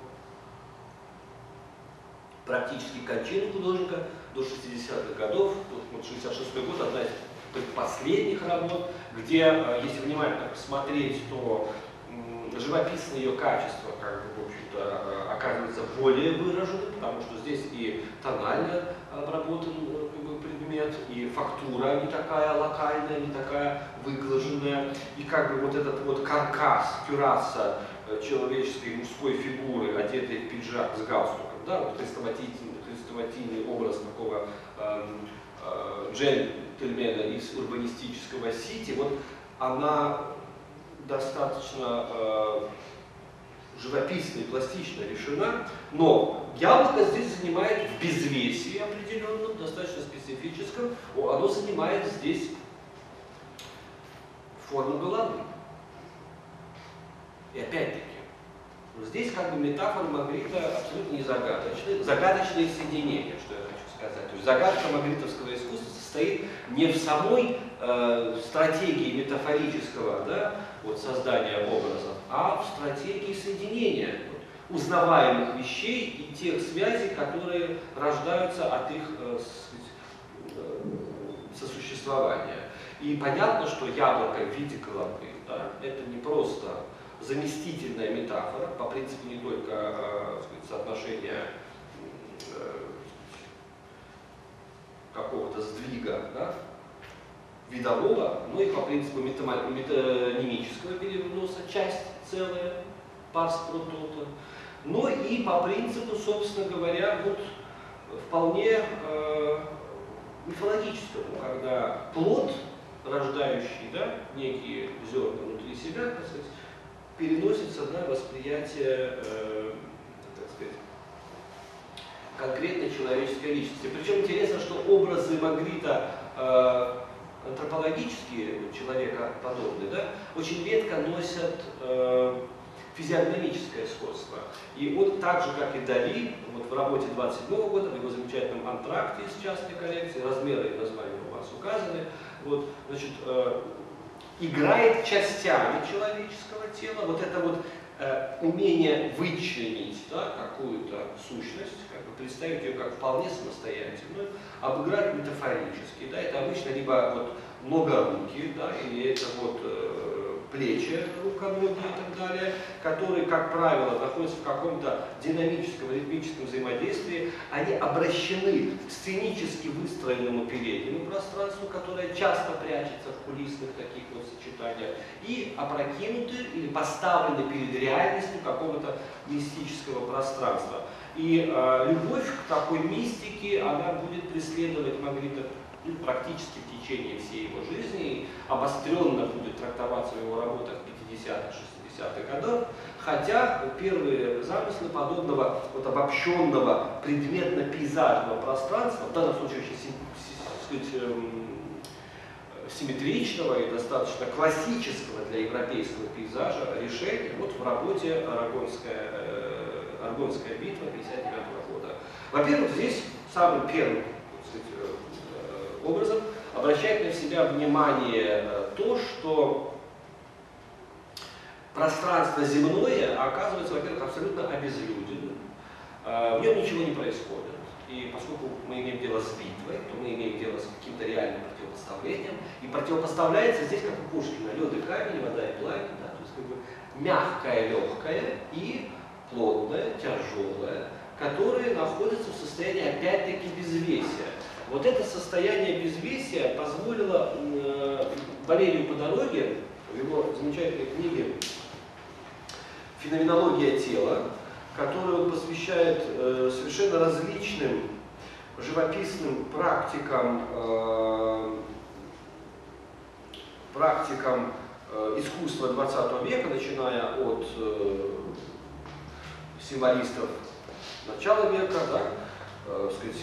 практически кончины художника, до шестидесятых годов. Вот шестьдесят шестой год, одна из последних работ, где, если внимательно посмотреть, то живописное ее качество, как бы, в общем-то, оказывается более выраженным, потому что здесь и тонально обработан как бы, предмет, и фактура не такая локальная, не такая выглаженная, и как бы вот этот вот каркас, кюраса человеческой мужской фигуры, одетой в пиджак с галстуком, да, вот хрестоматийный, хрестоматийный образ такого э, э, джентльмена из урбанистического сити, вот она достаточно э, живописно и пластично решена, но яблоко здесь занимает в безвесии определенном, достаточно специфическом, оно занимает здесь форму головы. И опять-таки, здесь как бы метафора Магрита абсолютно не загадочная, загадочное соединение, что я хочу сказать. То есть загадка магритовского искусства состоит не в самой э, стратегии метафорического, да, вот, создания образов, а в стратегии соединения вот, узнаваемых вещей и тех связей, которые рождаются от их э, э, сосуществования. И понятно, что яблоко в виде головы, да, это не просто заместительная метафора, по принципу не только э, сказать, соотношения э, какого-то сдвига, да, видового, ну и по принципу метонимического переноса, часть целая, парс про тотем, но и по принципу, собственно говоря, вот вполне э, мифологическому, когда плод, рождающий, да, некие зерна внутри себя, так сказать, переносится на восприятие, э, так сказать, конкретной человеческой личности. Причем интересно, что образы Магрита э, антропологические, человекоподобные, да, очень редко носят э, физиогномическое сходство. И он так же, как и Дали, вот в работе двадцать седьмого года, в его замечательном антракте из частной коллекции, размеры и названия у вас указаны, вот, значит, э, играет частями человеческого тела, вот это вот э, умение вычленить, да, какую-то сущность, как бы представить ее как вполне самостоятельную, обыграть метафорически, да, это обычно либо вот многорукие, да, или это вот э, плечи, руконоги и так далее, которые, как правило, находятся в каком-то динамическом, ритмическом взаимодействии, они обращены к сценически выстроенному переднему пространству, которое часто прячется в кулисных таких вот сочетаниях, и опрокинуты или поставлены перед реальностью какого-то мистического пространства. И э, любовь к такой мистике, она будет преследовать Магрита практически в течение всей его жизни, обостренно будет трактоваться в его работах пятидесятых, шестидесятых годов, хотя первые замыслы подобного вот обобщенного предметно-пейзажного пространства, в данном случае очень симметричного и достаточно классического для европейского пейзажа решения, вот в работе «Арагонская, Арагонская битва» пятьдесят девятого года. Во-первых, здесь самым первым, так сказать, образом обращает на себя внимание то, что пространство земное оказывается, во-первых, абсолютно обезлюденным, в нем ничего не происходит. И поскольку мы имеем дело с битвой, то мы имеем дело с каким-то реальным противопоставлением. И противопоставляется здесь, как у Пушкина, лед и камень, вода и пламя, да, то есть как бы мягкое, легкое и плотное, тяжелое, которые находятся в состоянии опять-таки безвесия. Вот это состояние безвесия позволило э, Валерию по дороге в его замечательной книге «Феноменология тела», которую он посвящает э, совершенно различным живописным практикам, э, практикам э, искусства двадцатого века, начиная от э, символистов начала века, да, э, сказать,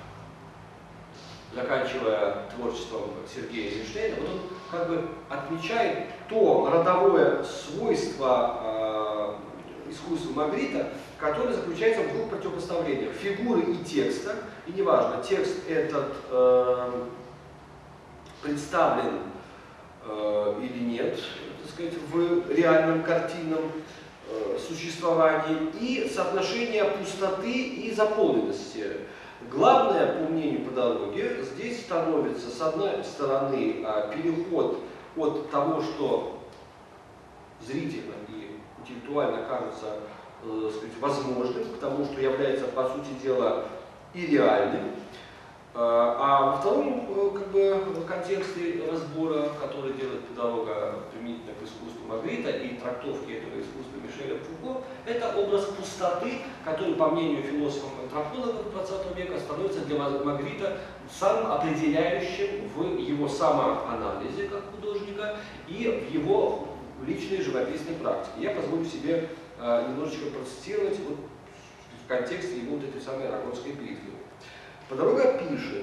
заканчивая творчеством Сергея Эйзенштейна, вот он как бы отмечает то родовое свойство э, искусства Магрита, которое заключается в двух противопоставлениях: фигуры и текста. И неважно, текст этот э, представлен э, или нет, так сказать, в реальном картинном э, существовании, и соотношение пустоты и заполненности. Главное, по мнению Подологи, здесь становится, с одной стороны, переход от того, что зрительно и интеллектуально кажется, э, сказать, возможным, к тому, что является, по сути дела, и реальным. А во втором как бы, контексте разбора, который делает Подолога применительно к искусству Магрита и трактовки этого искусства Мишеля Фуко, это образ пустоты, который, по мнению философов-антропологов двадцатого века, становится для Магрита самым определяющим в его самоанализе как художника и в его личной живописной практике. Я позволю себе э, немножечко процитировать вот, в контексте его вот этой самой Арагонской битвы. Подолога пишет: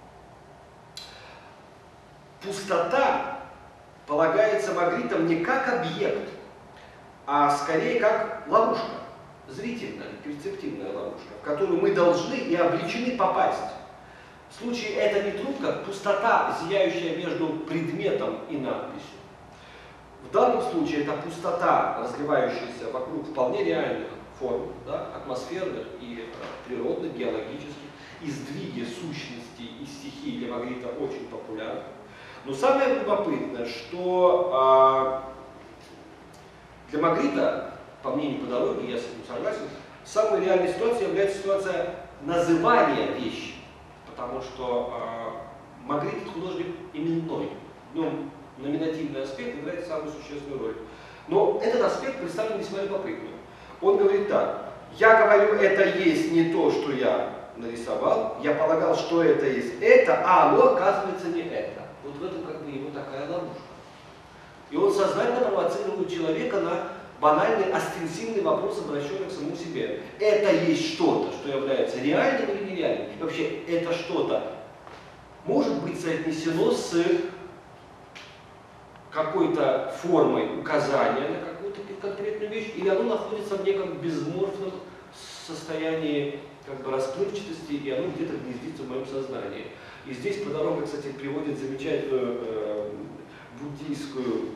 пустота полагается Магритом не как объект, а скорее как ловушка, зрительная, перцептивная ловушка, в которую мы должны и обречены попасть. В случае это не труд, как пустота, зияющая между предметом и надписью. В данном случае это пустота, разливающаяся вокруг вполне реальных форм, да, атмосферных и э, природных, геологических, и сдвиги сущностей и стихий для Магрита очень популярны. Но самое любопытное, что э, для Магрита, по мнению Подологи, я с этим согласен, самой реальной ситуацией является ситуация называния вещи, потому что э, Магрит художник именной. ну, номинативный аспект играет самую существенную роль. Но этот аспект представлен весьма любопытно. Он говорит так: я говорю, это есть не то, что я нарисовал, я полагал, что это есть это, а оно оказывается не это. Вот в этом как бы его такая ловушка. И он сознательно провоцирует человека на банальный остенсивный вопрос, обращенный к самому себе. Это есть что-то, что является реальным или нереальным. И вообще, это что-то может быть соотнесено с какой-то формой указания на какую-то конкретную вещь, или оно находится в неком безморфном состоянии как бы расплывчатости, и оно где-то гнездится в моем сознании. И здесь Подоронко, кстати, приводит замечательную э, буддийскую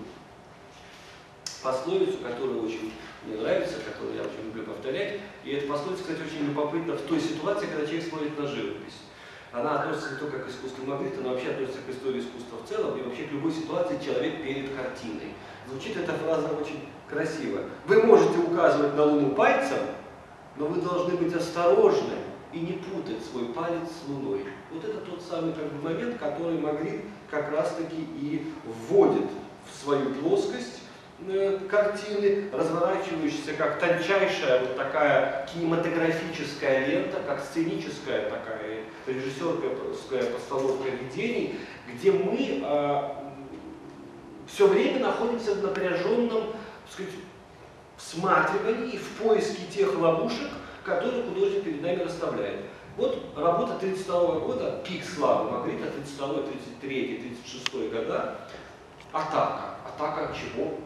пословицу, которая очень мне нравится, которую я очень люблю повторять. И эта пословица, кстати, очень любопытна в той ситуации, когда человек смотрит на живопись. Она относится не только к искусству Магрита, но вообще относится к истории искусства в целом, и вообще к любой ситуации человек перед картиной. Звучит эта фраза очень красиво. Вы можете указывать на Луну пальцем, но вы должны быть осторожны и не путать свой палец с Луной. Вот это тот самый как бы момент, который Магрит как раз-таки и вводит в свою плоскость э, картины, разворачивающаяся как тончайшая вот такая кинематографическая лента, как сценическая такая режиссерская постановка видений, где мы э, все время находимся в напряженном, так сказать, всматривании и в поиске тех ловушек, которые художник перед нами расставляет. Вот работа тридцать второго года, пик славы Магрита, тридцать второй, тридцать третий, тридцать шестой года. Атака. Атака чего?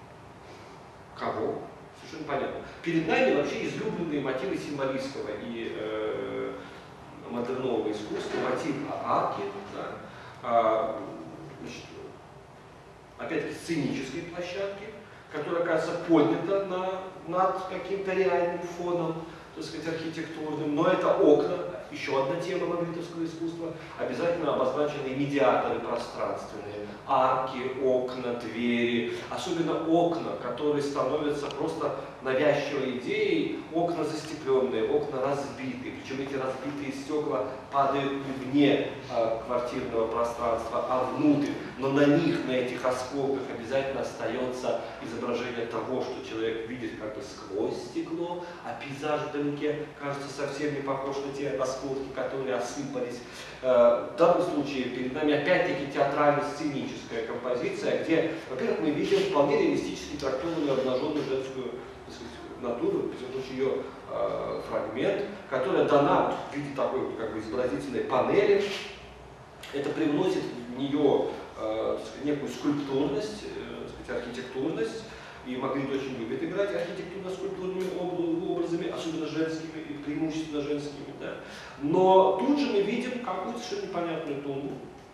Кого? Совершенно понятно. Перед нами вообще излюбленные мотивы символистского и э, модернового искусства, мотив арки, да, а, значит, опять-таки сценической площадки, которая, кажется, поднята на, над каким-то реальным фоном, так сказать, архитектурным, но это окна, еще одна тема магритовского искусства, обязательно обозначенные медиаторы пространственные, арки, окна, двери, особенно окна, которые становятся просто навязчивой идеей, окна застекленные, окна разбитые, причем эти разбитые стекла падают не вне э, квартирного пространства, а внутрь, но на них, на этих осколках обязательно остается изображение того, что человек видит как бы сквозь стекло, а пейзаж вдалеке кажется совсем не похож на те осколки, которые осыпались. Э, в данном случае перед нами опять-таки театрально-сценическая композиция, где, во-первых, мы видим вполне реалистически трактованную обнаженную женскую, так сказать, натуру, в ее э, фрагмент, которая дана в виде такой как бы изобразительной панели. Это привносит в нее э, сказать, некую скульптурность, э, сказать, архитектурность. И Магрит очень любит играть архитектурно-скульптурными образами, особенно женскими и преимущественно женскими. Да. Но тут же мы видим какую-то совершенно непонятную тумбу,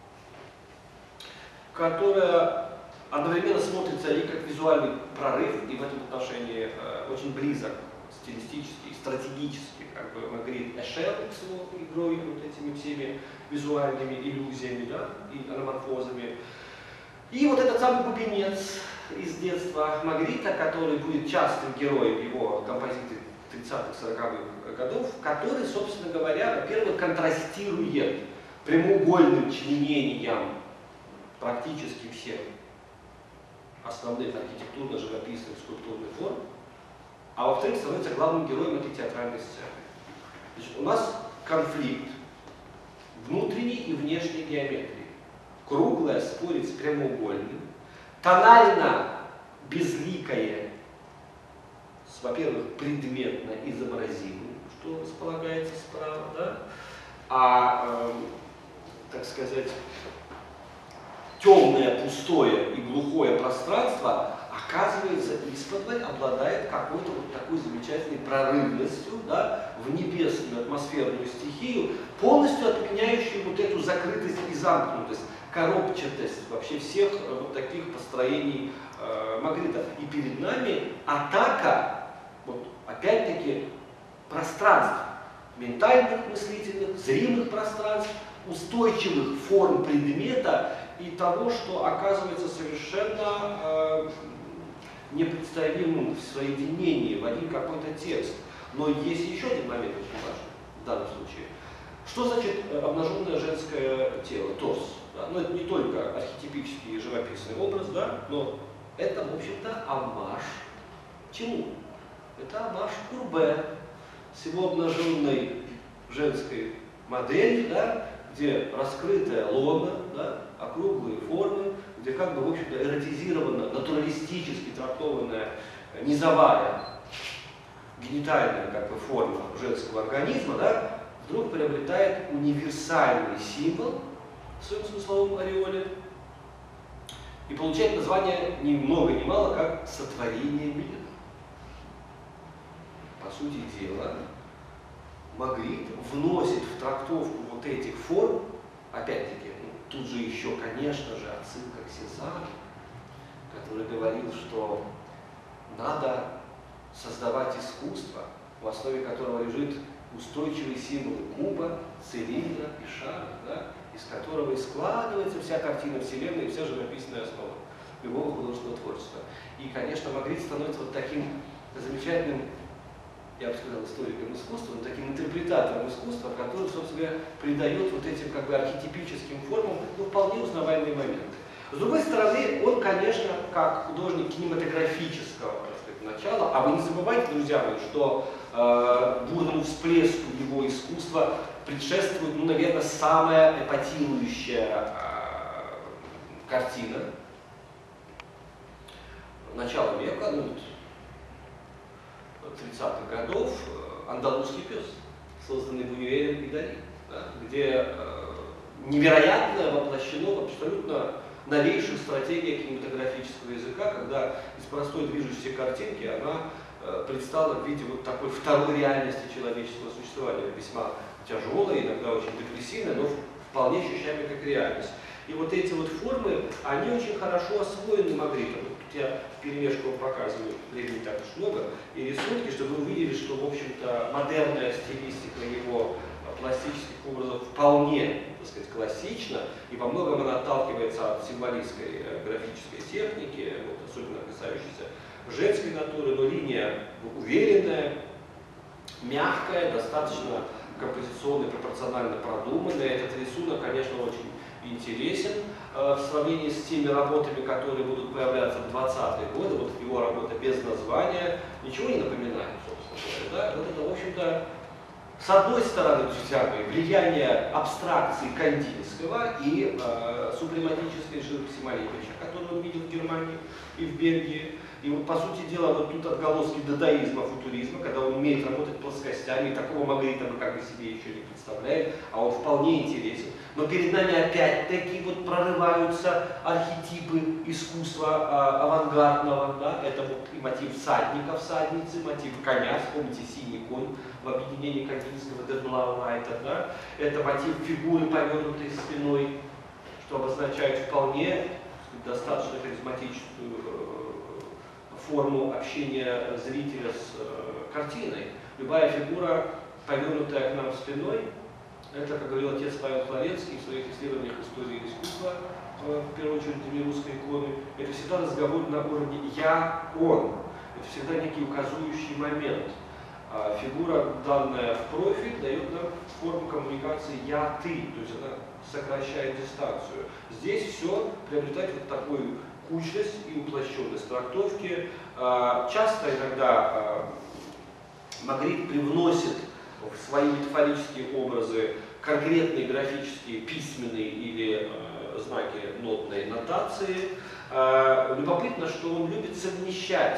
которая одновременно смотрится и как визуальный прорыв, и в этом отношении э, очень близок стилистически и стратегически, как бы Магрит Эшер с его игрой, вот этими всеми визуальными иллюзиями, да, и аноморфозами. И вот этот самый бубенец из детства Магрита, который будет частым героем его композиции тридцатых-сороковых годов, который, собственно говоря, во-первых, контрастирует прямоугольным членением практически всех основных архитектурно-живописных скульптурных форм, а во-вторых, становится главным героем этой театральной сцены. Значит, у нас конфликт внутренней и внешней геометрии. Круглое спорит с прямоугольным, тонально безликое, во-первых, предметно изобразимым, что располагается справа, да? а, э, так сказать, темное, пустое и глухое пространство, оказывается, исподволь обладает какой-то вот такой замечательной прорывностью, да, в небесную атмосферную стихию, полностью отменяющую вот эту закрытость и замкнутость, коробчатость вообще всех э, вот таких построений э, Магрита. И перед нами атака, вот опять-таки, пространств, ментальных, мыслительных, зримых пространств, устойчивых форм предмета и того, что оказывается совершенно э, непредставимым в соединении в один какой-то текст. Но есть еще один момент очень важный в данном случае. Что значит обнаженное женское тело, торс? Да? Но это не только архетипический живописный образ, да? Но это, в общем-то, оммаж чему? Это оммаж Курбе с его обнаженной женской моделью, да? Где раскрытая лона, да? Округлые формы, где как бы, в общем-то, эротизирована, натуралистически трактованная низовая генитальная как бы, форма женского организма, да, вдруг приобретает универсальный символ в своем смысловом ореоле и получает название ни много ни мало, как сотворение мира. По сути дела, Магрит вносит в трактовку вот этих форм, опять-таки, ну, тут же еще, конечно же, отсылка к Сезанну, который говорил, что надо создавать искусство, в основе которого лежит устойчивые символы куба, цилиндра и шара, да, из которого и складывается вся картина Вселенной и вся живописная основа любого художественного творчества. И, конечно, Магрит становится вот таким замечательным, я бы сказал, историком искусства, но таким интерпретатором искусства, который, собственно говоря, придает вот этим как бы архетипическим формам ну, вполне узнаваемые моменты. С другой стороны, он, конечно, как художник кинематографического начала, а вы не забывайте, друзья мои, что э, бурному всплеску его искусства предшествует, ну, наверное, самая эпатирующая э, картина начала века, ну, тридцатых годов, «Андалузский пес», созданный Бунюэлем и Дали, да, где э, невероятно воплощено в абсолютно новейших стратегиях кинематографического языка, когда из простой движущейся картинки она э, предстала в виде вот такой второй реальности человеческого существования, весьма тяжелой, иногда очень депрессивной, но вполне ощущаемой как реальность. И вот эти вот формы, они очень хорошо освоены Магритом. Тут я вперемешку вам показываю, времени так уж много, и рисунки, чтобы вы увидели, что, в общем-то, модерная стилистика его пластических образов вполне, так сказать, классична, и во многом она отталкивается от символистской графической техники, вот, особенно касающейся женской натуры, но линия уверенная, мягкая, достаточно композиционно и пропорционально продуманная. Этот рисунок, конечно, очень интересен э, в сравнении с теми работами, которые будут появляться в двадцатые годы. Вот его работа без названия ничего не напоминает, собственно говоря. Да? Вот это, в общем-то, с одной стороны, друзья мои, влияние абстракции Кандинского и э, супрематической живописи Малевича, которую он видел в Германии и в Бельгии. И вот, по сути дела, вот тут отголоски дадаизма, футуризма, когда он умеет работать плоскостями, и такого Магрита мы как бы себе еще не представляем, а он вполне интересен. Но перед нами опять-таки вот прорываются архетипы искусства э, авангардного, да? Это вот и мотив всадника, всадницы, мотив коня, вспомните «Синий конь» в объединении Кандинского «Der blaue Reiter», да? Это мотив фигуры, повернутой спиной, что обозначает вполне сказать, достаточно харизматическую э, форму общения зрителя с э, картиной. Любая фигура, повернутая к нам спиной, это, как говорил отец Павел Флоренский в своих исследованиях истории искусства, э, в первую очередь древнерусской иконы, это всегда разговор на уровне «я-он». Это всегда некий указующий момент. А фигура, данная в профиль, дает нам форму коммуникации «я-ты», то есть она сокращает дистанцию. Здесь все приобретает вот такую кучность и уплощенность трактовки. Часто иногда Магрит привносит в свои метафорические образы конкретные графические, письменные или знаки нотной нотации. Любопытно, что он любит совмещать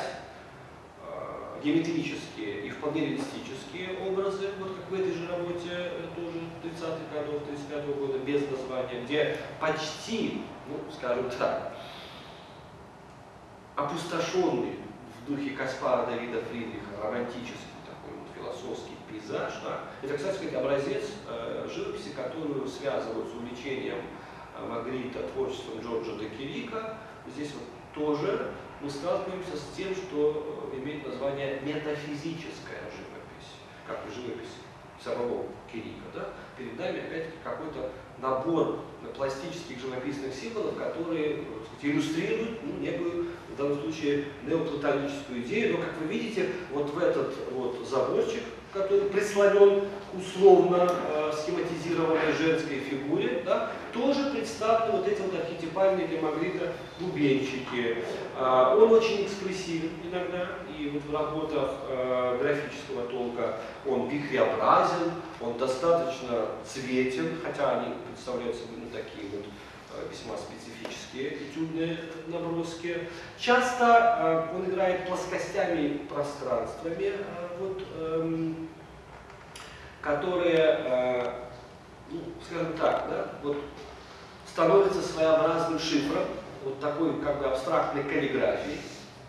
геометрические и вполне реалистические образы, вот как в этой же работе, тоже тридцатых годов, тридцать пятого года, без названия, где почти, ну, скажем так, опустошенный в духе Каспара Давида Фридриха романтический такой вот философский пейзаж. Да? Это, кстати сказать, образец э, живописи, которую связывают с увлечением э, Магрита творчеством Джорджа де Кирика. Здесь вот тоже мы сталкиваемся с тем, что имеет название метафизическая живопись, как и живопись самого Кирика. Да? Перед нами опять-таки какой-то набор пластических живописных символов, которые сказать, иллюстрируют ну, некую, в данном случае, неоплатоническую идею. Но, как вы видите, вот в этот вот заборчик, который прислонен к условно э, схематизированной женской фигуре, да, тоже представлены вот эти вот архетипальные для Магрита бубенчики. Он очень экспрессивен иногда, и вот в работах графического толка он вихреобразен, он достаточно цветен, хотя они представляют собой ну, такие вот весьма специфические этюдные наброски. Часто он играет плоскостями, пространствами, вот, которые, ну, скажем так, да, вот, становится своеобразным шифром, вот такой как бы абстрактной каллиграфии.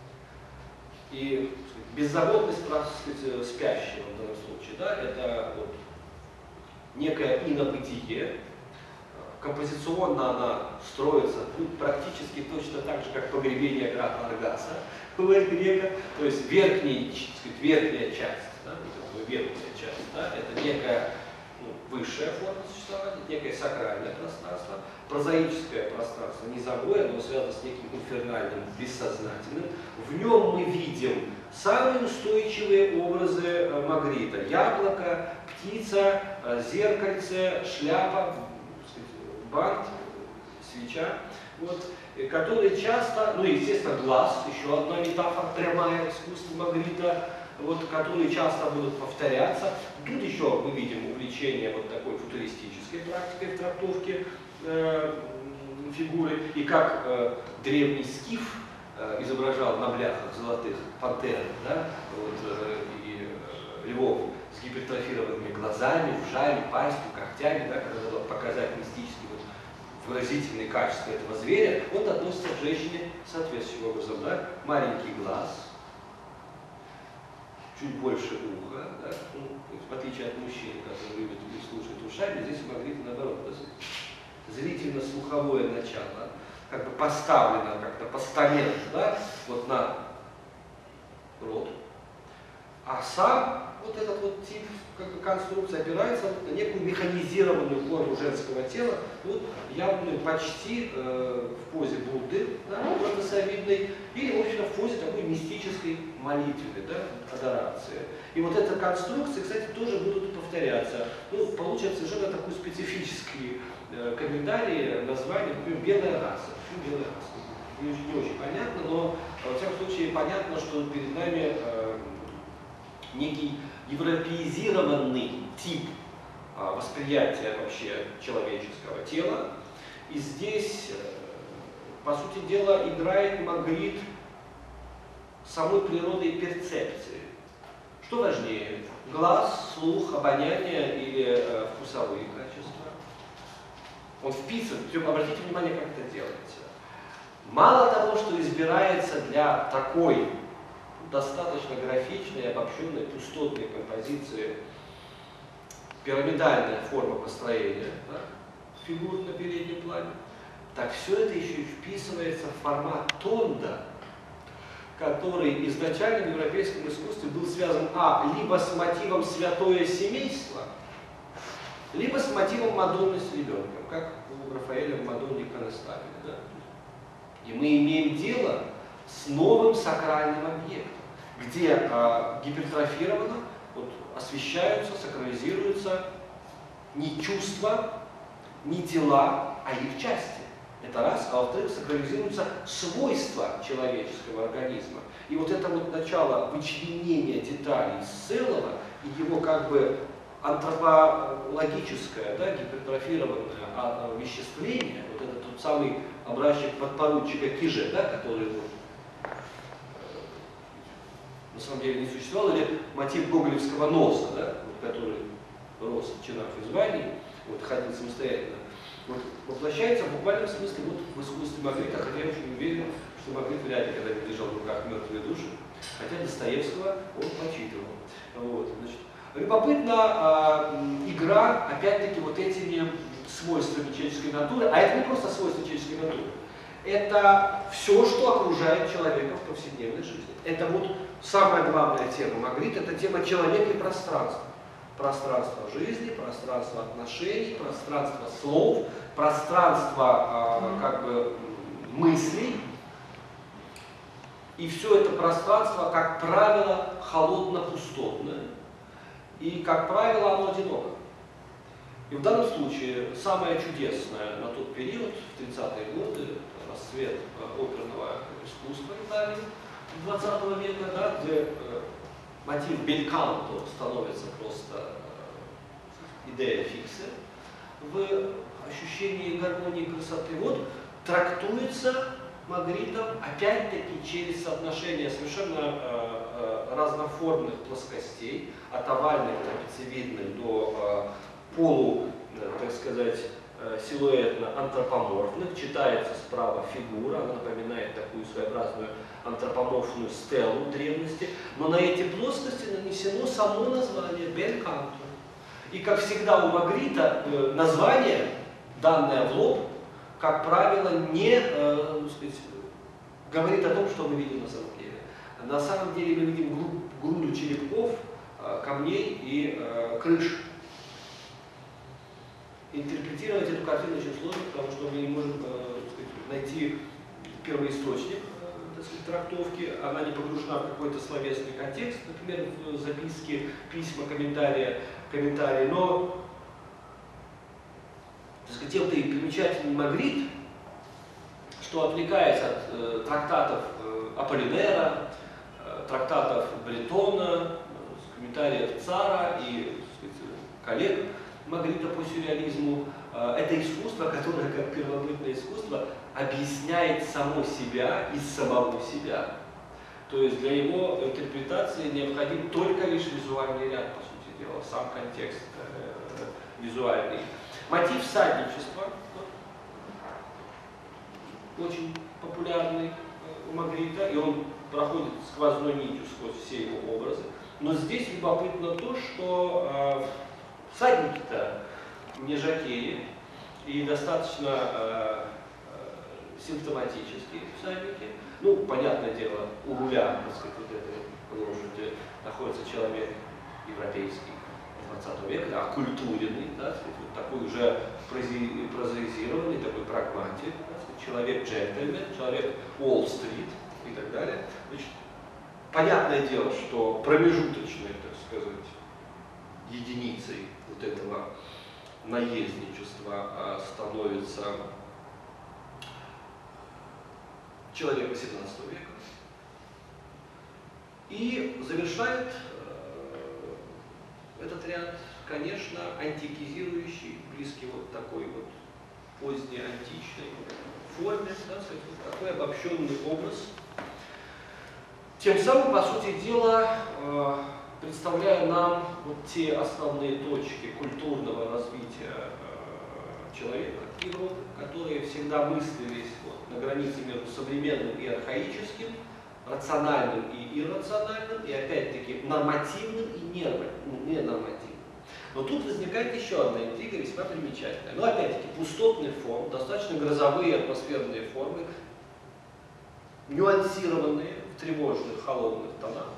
И сказать, беззаботность, так сказать, спящего в данном случае, да, это вот некое инобытие. Композиционно она строится ну, практически точно так же, как погребение графа Аргаса у Эль Грека. То есть верхний, сказать, верхняя часть, да, верхняя часть, да, это некая ну, высшая форма существования, некое сакральное пространство, прозаическое пространство низовое, оно связано с неким инфернальным, бессознательным. В нем мы видим самые устойчивые образы Магрита: яблоко, птица, зеркальце, шляпа, бант, свеча, вот, которые часто, ну естественно глаз, еще одна метафора прямая искусства Магрита, вот, которые часто будут повторяться. Тут еще мы видим увлечение вот такой футуристической практикой в трактовке э, фигуры, и как э, древний скиф э, изображал на бляхах золотых пантер, да, вот, э, и э, львов с гипертрофированными глазами, ушами, пастью, когтями, да, когда надо показать мистический вот, выразительные качества этого зверя, он относится к женщине соответствующим образом, да, маленький глаз, чуть больше уха, да, ну, то есть, в отличие от мужчин, которые любят слушать ушами, здесь у Магрита наоборот, да, зрительно-слуховое начало, как бы поставлено как-то постамент, да, вот на рот, а сам вот этот вот тип как бы конструкции опирается на некую механизированную форму женского тела, вот явную почти э, в позе Будды, да, лотосовидной, или, в общем, в позе такой мистической молитвы, да, адорации. И вот эта конструкция, кстати, тоже будут повторяться. Ну, получат совершенно такой специфический э, комментарий, название, например, белая раса. Почему белая раса? Не очень, не очень понятно, но, во всяком случае, понятно, что перед нами э, некий европеизированный тип а, восприятия вообще человеческого тела. И здесь, по сути дела, играет Магрит самой природой перцепции. Что важнее, глаз, слух, обоняние или э, вкусовые качества? Он вписан, обратите внимание, как это делается. Мало того, что избирается для такой достаточно графичной, обобщенной, пустотной композиции пирамидальная форма построения, да, фигур на переднем плане, так все это еще и вписывается в формат тонда, который изначально в европейском искусстве был связан а, либо с мотивом святое семейство, либо с мотивом Мадонны с ребенком, как у Рафаэля в Мадонне иконостасе. Да? И мы имеем дело с новым сакральным объектом, где э, гипертрофированно вот, освещаются, сакрализируются не чувства, не тела, а их части. Это раз, а во-вторых, сакрализируются свойства человеческого организма. И вот это вот начало вычленения деталей из целого и его как бы антропологическое, да, гипертрофированное овеществление, вот это тот самый образчик подпоручика Киже, да, который вот, на самом деле не существовал, или мотив гоголевского носа, да, вот, который рос в чинах и званий, вот, ходил самостоятельно, вот, воплощается в буквальном смысле вот, в искусстве Магрита, хотя я очень уверен, что Магрит вряд ли когда-нибудь держал в руках мертвые души, хотя Достоевского он почитывал. Вот, значит, любопытна а, игра, опять-таки, вот этими свойствами человеческой натуры, а это не просто свойства человеческой натуры, это все, что окружает человека в повседневной жизни. Это вот самая главная тема Магрита, это тема человека и пространства. Пространство жизни, пространство отношений, пространство слов, пространство э, как бы мыслей. И все это пространство, как правило, холодно-пустотное. И, как правило, оно одиноко. И в данном случае самое чудесное на тот период, в тридцатые годы, расцвет оперного искусства Италии двадцатого века, да, где э, мотив бельканто становится просто э, идея фикса в ощущении гармонии и красоты. Вот трактуется Магритом опять-таки через соотношение совершенно э, э, разноформных плоскостей, от овальных, трапециевидных до э, полу, э, так сказать, э, силуэтно-антропоморфных. Читается справа фигура, она напоминает такую своеобразную антропоморфную стелу древности, но на эти плоскости нанесено само название бельканто. И как всегда у Магрита э, название, данное в лоб, как правило, не э, так сказать, говорит о том, что мы видим на самом деле. На самом деле мы видим груду черепков, э, камней и э, крыш. Интерпретировать эту картину очень сложно, потому что мы не можем э, сказать, найти первоисточник э, так сказать, трактовки. Она не погружена в какой-то словесный контекст, например, в записки, письма, комментарии, комментарии. Но тем-то и примечательный Магрит, что, отвлекаясь от э, трактатов э, Аполлинера, э, трактатов Бретона, э, комментариев Цара и сказать, коллег Магрита по сюрреализму, э, это искусство, которое, как первобытное искусство, объясняет само себя из самого себя. То есть для его интерпретации необходим только лишь визуальный ряд, по сути дела, сам контекст э, визуальный. Мотив всадничества, очень популярный у Магрита, и он проходит сквозной нитью сквозь все его образы. Но здесь любопытно то, что э, всадники-то не жокеи, и достаточно э, э, симптоматические всадники. Ну, понятное дело, у руля, так сказать, вот этой лошади находится человек европейский двадцатого века, да, оккультуренный, да, вот такой уже прозаизированный, такой прагматик, да, человек-джентльмен, человек Уолл-стрит и так далее. Значит, понятное дело, что промежуточной, так сказать, единицей вот этого наездничества становится человек восемнадцатого века. И завершает этот ряд, конечно, антикизирующий, близкий вот такой вот позднеантичной форме, да, сказать, вот такой обобщенный образ. Тем самым, по сути дела, э, представляя нам вот те основные точки культурного развития э, человека Европы, которые всегда мыслились вот, на границе между современным и архаическим, рациональным и иррациональным, и опять-таки нормативным и ненормативным. Но тут возникает еще одна интрига, весьма примечательная. Но опять-таки пустотный фон, достаточно грозовые атмосферные формы, нюансированные в тревожных, холодных тонах.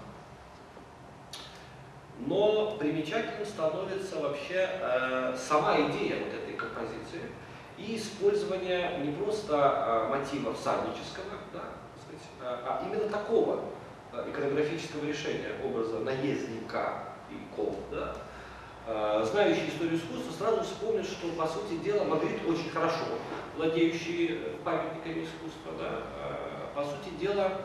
Но примечательным становится вообще э, сама идея вот этой композиции и использование не просто э, мотива всаднического, да, а именно такого иконографического решения образа наездника и кол. Да? Знающий историю искусства сразу вспомнит, что, по сути дела, Магрит очень хорошо владеющий памятниками искусства, да? По сути дела,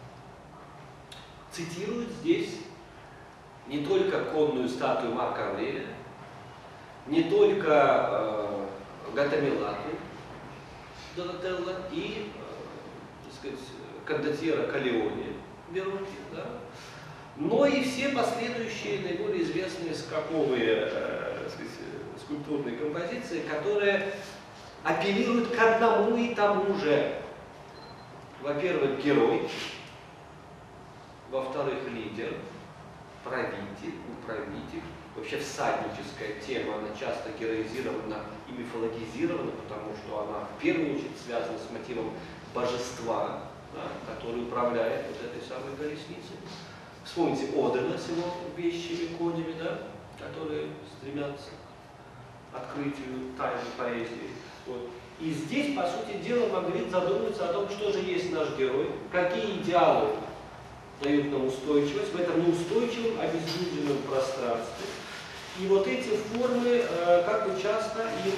цитирует здесь не только конную статую Марка Аврелия, не только э, Гатамелату Донателло и, э, так сказать, кондотьера Калеони Веронти, да? Но и все последующие наиболее известные скаковые э, сказать, скульптурные композиции, которые апеллируют к одному и тому же. Во-первых, герой, во-вторых, лидер, правитель, управитель. Вообще всадническая тема, она часто героизирована и мифологизирована, потому что она в первую очередь связана с мотивом божества, да, который управляет вот этой самой колесницей. Вспомните Одена с его вещими конями, да, которые стремятся к открытию тайны поэзии. Вот. И здесь, по сути дела, Магрит задумывается о том, что же есть наш герой, какие идеалы дают нам устойчивость в этом неустойчивом, обезлюденном пространстве. И вот эти формы э, как бы часто и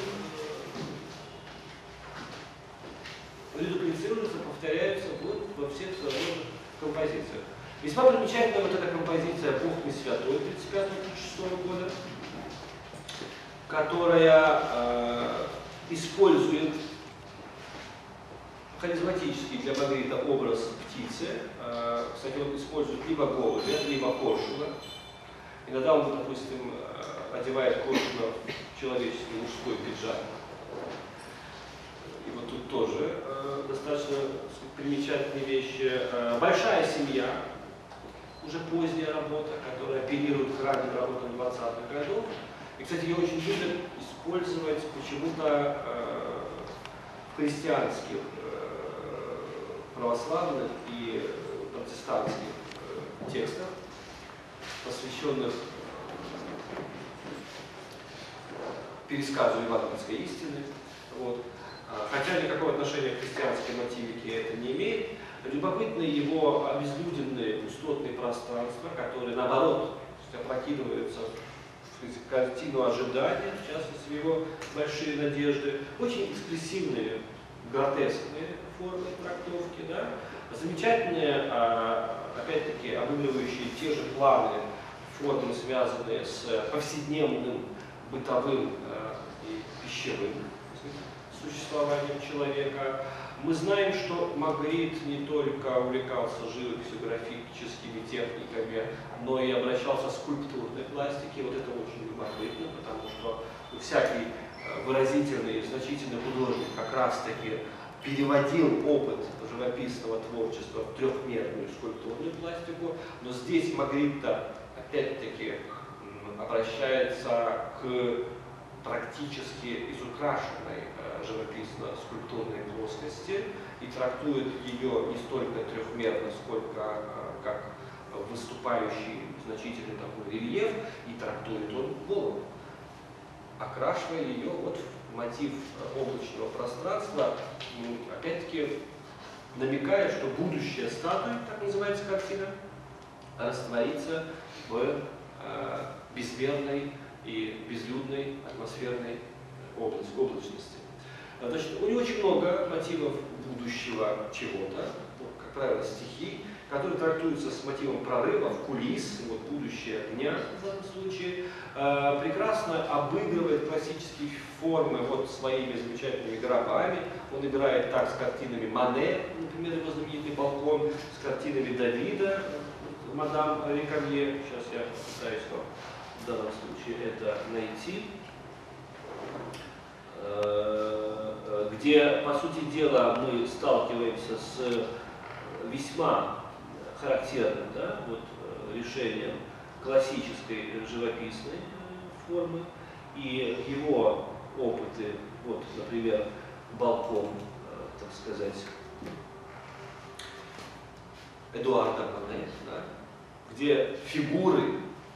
редуплицируются, повторяются вот во всех сложных композициях. Весьма примечательна вот эта композиция «Бог не святой» тридцать пятого — тридцать шестого года, которая э, использует харизматический для Магрита образ птицы. Э, кстати, он использует либо голубя, либо коршуна. Иногда он, допустим, одевает коршуна в человеческий мужской пиджак. И вот тут тоже э, достаточно примечательные вещи. Э, большая семья, уже поздняя работа, которая оперирует к ранним работам двадцатых годов. И, кстати, ее очень любят использовать почему-то э, в христианских, э, православных и протестантских э, текстах, посвященных пересказу евангельской истины. Вот. Хотя никакого отношения к христианской мотивике это не имеет. Любопытны его обезлюденные пустотные пространства, которые, наоборот, опрокидываются в картину ожидания, в частности, его большие надежды. Очень экспрессивные, гротескные формы трактовки. Да? Замечательные, опять-таки, обыгрывающие те же планы, формы, связанные с повседневным, бытовым и пищевым существованием человека. Мы знаем, что Магрит не только увлекался живописью, графическими техниками, но и обращался к скульптурной пластике. Вот это очень любопытно, потому что всякий выразительный и значительный художник как раз-таки переводил опыт живописного творчества в трехмерную скульптурную пластику. Но здесь Магритта опять-таки обращается к практически изукрашенной э, живописно-скульптурной плоскости и трактует ее не столько трехмерно, сколько э, как выступающий значительный такой рельеф, и трактует он голову, окрашивая ее вот в мотив облачного пространства, опять-таки намекая, что будущая статуя, так называется картина, растворится в э, безмерной и безлюдной атмосферной область, облачности. Значит, у него очень много мотивов будущего чего-то, как правило, стихий, которые трактуются с мотивом прорывов, кулис, вот будущее дня в данном случае, э, прекрасно обыгрывает классические формы вот своими замечательными гробами. Он играет так с картинами Мане, например, его знаменитый балкон, с картинами Давида, мадам Рекамье. Сейчас я попытаюсь вам в данном случае это найти, где, по сути дела, мы сталкиваемся с весьма характерным, да, вот, решением классической живописной формы, и его опыты, вот, например, балкон, так сказать, Эдуарда Мане, да, где фигуры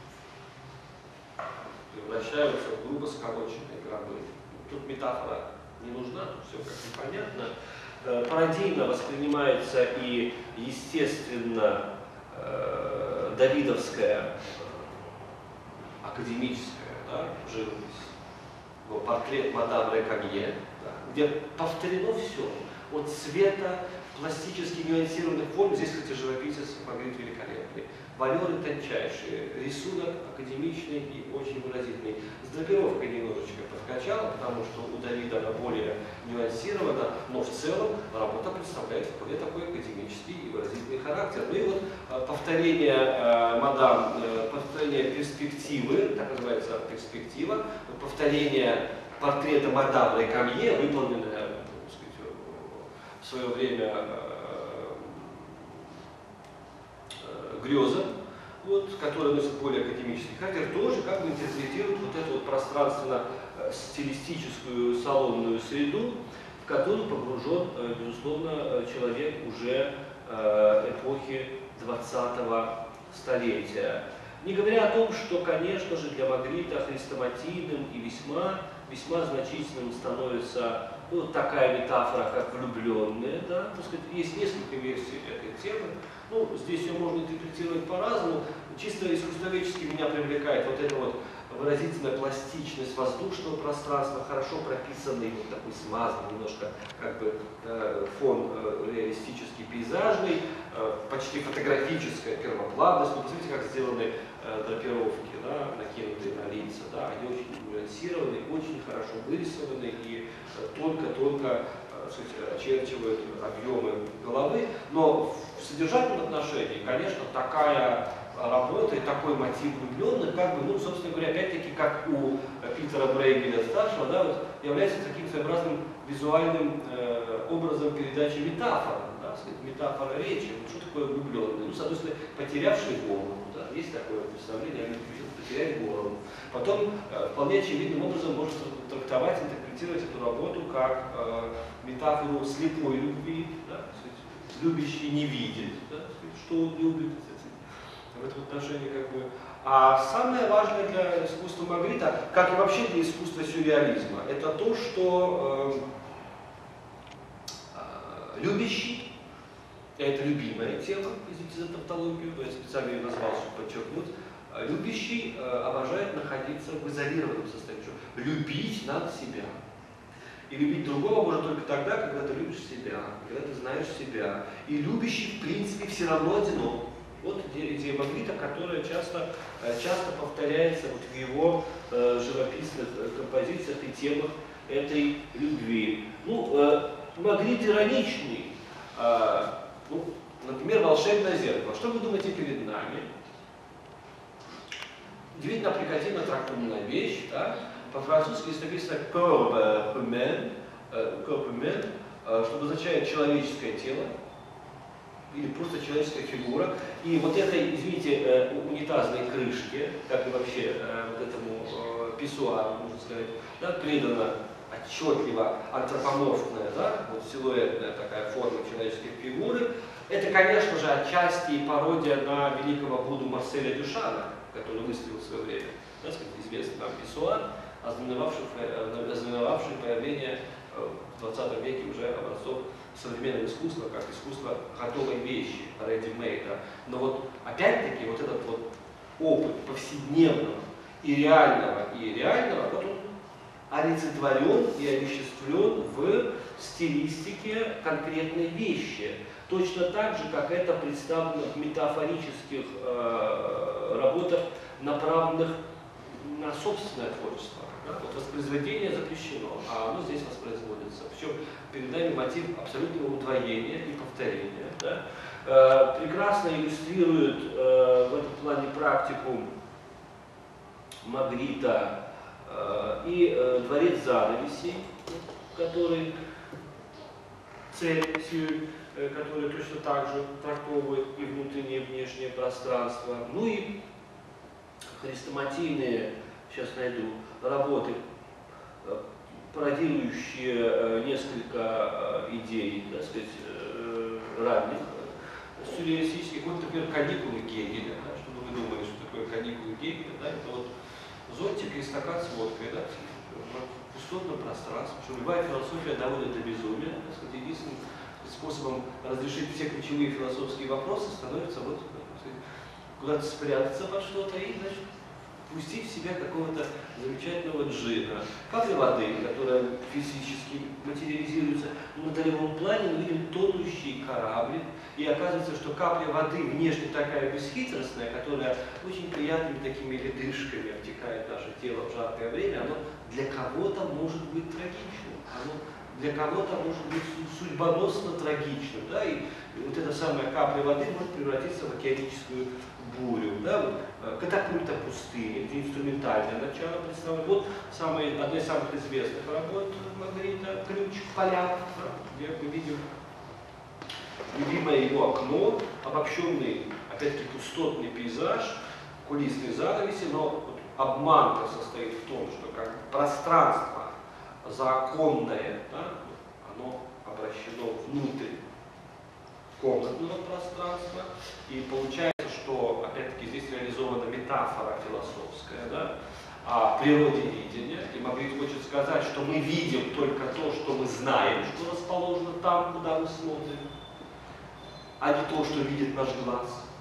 превращаются в грубо сколоченные гробы. Тут метафора не нужна, тут все как непонятно. Пародийно воспринимается и, естественно, давидовская академическая, да, живопись, портрет мадам Рекамье, да, где повторено все от цвета, пластически нюансированных форм. Здесь, кстати, живописец Магрит великолепный. Валеры тончайшие, рисунок академичный и очень выразительный. С драпировкой немножечко подкачала, потому что у Давида она более нюансирована, но в целом работа представляет вполне такой академический и выразительный характер. Ну и вот повторение э, мадам, э, повторение перспективы, так называется перспектива, повторение портрета мадам Рекамье, выполненное, так сказать, в свое время Грёза, вот, который носит более академический характер, тоже как бы интерпретирует вот эту вот пространственно-стилистическую салонную среду, в которую погружен, безусловно, человек уже эпохи двадцатого столетия. Не говоря о том, что, конечно же, для Магрита хрестоматийным и весьма, весьма значительным становится, ну, такая метафора, как влюбленные. Да? Так сказать, есть несколько версий этой темы. Ну, здесь ее можно интерпретировать по-разному. Чисто искусствоведчески меня привлекает вот эта вот выразительная пластичность воздушного пространства, хорошо прописанный, вот такой смазанный, немножко как бы э, фон э, реалистический, пейзажный, э, почти фотографическая первоплавность. Вы посмотрите, как сделаны э, драпировки, да, накинутые на лица, да, они очень нюансированы, очень хорошо вырисованы и только-только э, очерчивают объемы головы. Но в содержательном отношении, конечно, такая работа и такой мотив влюбленных, как бы, ну, собственно говоря, опять-таки, как у Питера Брейгеля старшего, да, вот, является таким своеобразным визуальным э, образом передачи метафоры, да, сказать, метафора речи. Вот что такое влюбленный? Ну, с одной стороны, потерявший голову, да, есть такое представление, они потеряли голову. Потом э, вполне очевидным образом можно трактовать, интерпретировать эту работу как э, метафору слепой любви, да, сказать, любящий не видит, да, сказать, что он любит. В этом отношении как бы. А самое важное для искусства Магрита, как и вообще для искусства сюрреализма, это то, что э, э, любящий, это любимая тема, извините за тавтологию, я специально ее назвал, чтобы подчеркнуть, любящий э, обожает находиться в изолированном состоянии. Любить надо себя. И любить другого можно только тогда, когда ты любишь себя, когда ты знаешь себя. И любящий, в принципе, все равно одинок. Вот идея, идея Магрита, которая часто, часто повторяется вот в его э, живописных композициях и темах этой любви. Ну, э, Магрит ироничный. Э, ну, например, «Волшебное зеркало». Что вы думаете перед нами? Удивительно аппликативно трактованная вещь. Да? По-французски здесь написано «corps humain», «corps humain», что означает «человеческое тело», или просто человеческая фигура. И вот этой, извините, унитазной крышке, как и вообще вот этому писсуару, можно сказать, да, придана отчетливо антропоморфная, да, вот силуэтная такая форма человеческой фигуры. Это, конечно же, отчасти пародия на великого Будду Марселя Дюшана, который выставил в свое время, да, сказать, известный нам писсуар, ознаменовавший, ознаменовавший появление в двадцатом веке уже образцов современного искусства, как искусство готовой вещи, ready-made. Но вот опять-таки вот этот вот опыт повседневного и реального, и реального, вот он олицетворен и овеществлен в стилистике конкретной вещи. Точно так же, как это представлено в метафорических э, работах, направленных на собственное творчество. Да? Вот воспроизведение запрещено, а оно здесь воспроизводится. Причем перед нами мотив абсолютного удвоения и повторения. Да? Э, прекрасно иллюстрирует э, в этом плане практику Магрита э, и э, дворец занавесей, который цель, э, который точно так же трактовывает и внутреннее, и внешнее пространство. Ну и хрестоматийные, сейчас найду, работы, пародирующие несколько идей, так сказать, ранних сюрреалистических. Вот, например, каникулы Гегеля. Да, что вы думали, что такое каникулы Гегеля? Да, это вот зонтик и стакан с водкой, да, в пустотном пространстве. Что любая философия доводит до безумия. Так сказать, единственным способом разрешить все ключевые философские вопросы становится вот куда-то спрятаться под что-то и, значит, пустить в себя какого-то замечательного джина. Капля воды, которая физически материализируется на долевом плане, мы видим тонущий кораблик, и оказывается, что капля воды внешне такая бесхитростная, которая очень приятными такими ледышками обтекает наше тело в жаркое время, оно для кого-то может быть трагичным, оно для кого-то может быть судьбоносно трагичным, да, и вот эта самая капля воды может превратиться в океаническую бурю, да, вот, катапульта пустыни, где инструментальное начало представлено. Вот самый, одна из самых известных работ Магрита «Ключ в полях», да, где мы видим любимое его окно, обобщенный, опять-таки, пустотный пейзаж, кулисные занавеси, но вот обманка состоит в том, что как пространство заоконное, да, оно обращено внутрь комнатного пространства, и получается, что, опять-таки, здесь реализована метафора философская, да, о природе видения, и Магрит хочет сказать, что мы видим только то, что мы знаем, что расположено там, куда мы смотрим, а не то, что видит наш глаз.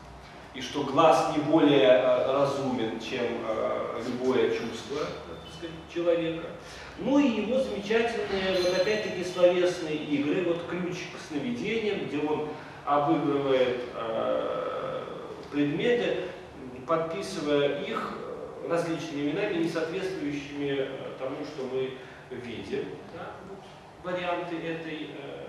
и что глаз не более э, разумен, чем э, любое чувство, так сказать, человека. Ну и его замечательные, вот опять-таки, словесные игры, вот ключ к сновидениям, где он обыгрывает э, предметы, подписывая их различными именами, не соответствующими э, тому, что мы видим. Да? Вот варианты этой э,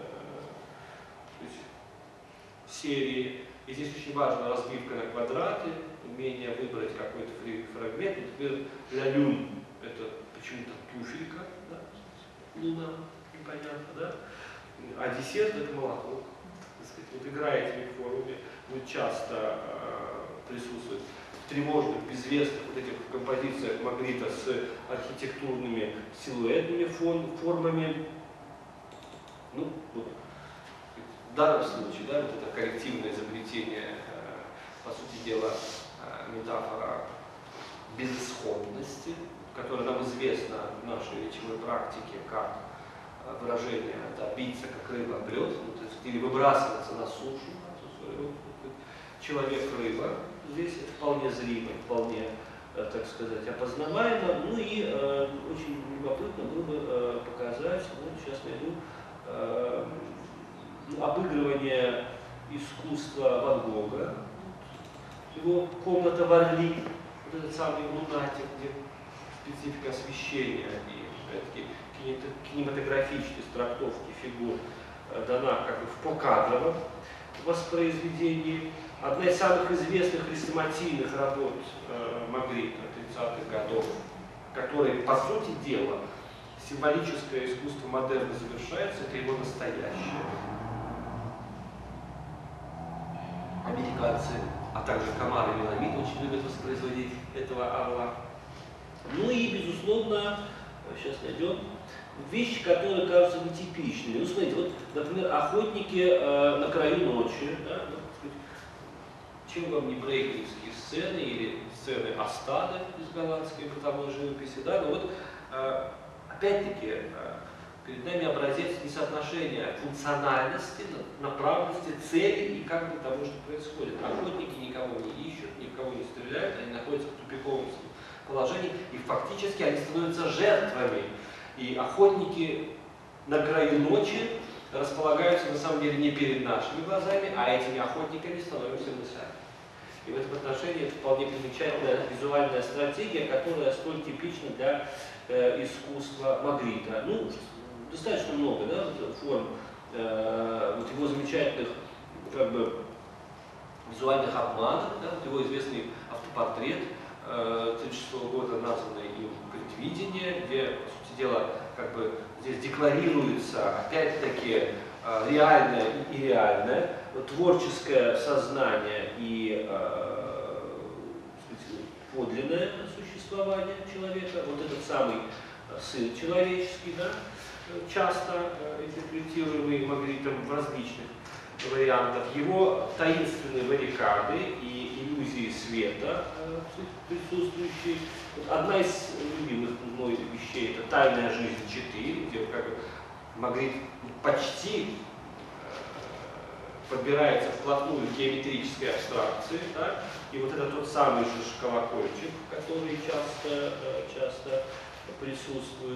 серии. И здесь очень важна разбивка на квадраты, умение выбрать какой-то фрагмент. Например, ля люн — это почему-то туфелька, да? Луна, непонятно, да? А десерт — это молоко. Так сказать, вот игра этими формами будет часто э, присутствовать в тревожных, безвестных вот этих композициях Магрита с архитектурными силуэтными фон, формами. Ну, вот. В данном случае, да, вот это коллективное изобретение, э, по сути дела, э, метафора безысходности, которая нам известна в нашей речевой практике как э, выражение да, «биться как рыба об лед», ну, то есть, или выбрасываться на сушу. Да, то есть, человек-рыба, здесь это вполне зримо, вполне, э, так сказать, опознаваемо. Ну и э, очень любопытно было бы э, показать, вот сейчас найду, э, обыгрывание искусства Ван Гога, его комната в Орли, вот этот самый лунатик, где специфика освещения и опять-таки кинематографической трактовки фигур дана как бы в покадровом воспроизведении. Одна из самых известных хрестоматийных работ э, Магрита тридцатых годов, которой, по сути дела, символическое искусство модерна завершается, это его настоящее. Американцы, а также Комар и Меламид очень любят воспроизводить этого орла. Ну и, безусловно, сейчас найдем вещи, которые кажутся нетипичными. Ну, смотрите, вот, например, охотники э, на краю ночи. Да, ну, чем вам не брейкинские сцены или сцены Астады из голландской бытовой живописи. Да, но вот, э, опять-таки, э, перед нами образец несоотношения функциональности, направленности, цели и как бы того, что происходит. Охотники никого не ищут, никого не стреляют, они находятся в тупиковом положении, и фактически они становятся жертвами. И охотники на краю ночи располагаются на самом деле не перед нашими глазами, а этими охотниками становимся мы сами. И в этом отношении это вполне примечательная визуальная стратегия, которая столь типична для э, искусства Магрита. Ну, достаточно много, да, вот, форм э, вот его замечательных как бы, визуальных обманов, да, вот его известный автопортрет э, тысяча девятьсот тридцать шестого года, названный им «Предвидение», где, по сути дела, как бы здесь декларируется, опять-таки, э, реальное и ирреальное, творческое сознание и э, сказать, подлинное существование человека, вот этот самый сын человеческий, да, часто э, интерпретируемый Магритом в различных вариантах, его таинственные баррикады и иллюзии света э, присутствующие. Вот одна из любимых мной вещей — это «Тайная жизнь четыре», где как бы Магрит почти подбирается вплотную к геометрической абстракции, да? И вот это тот самый же колокольчик, который часто, часто присутствует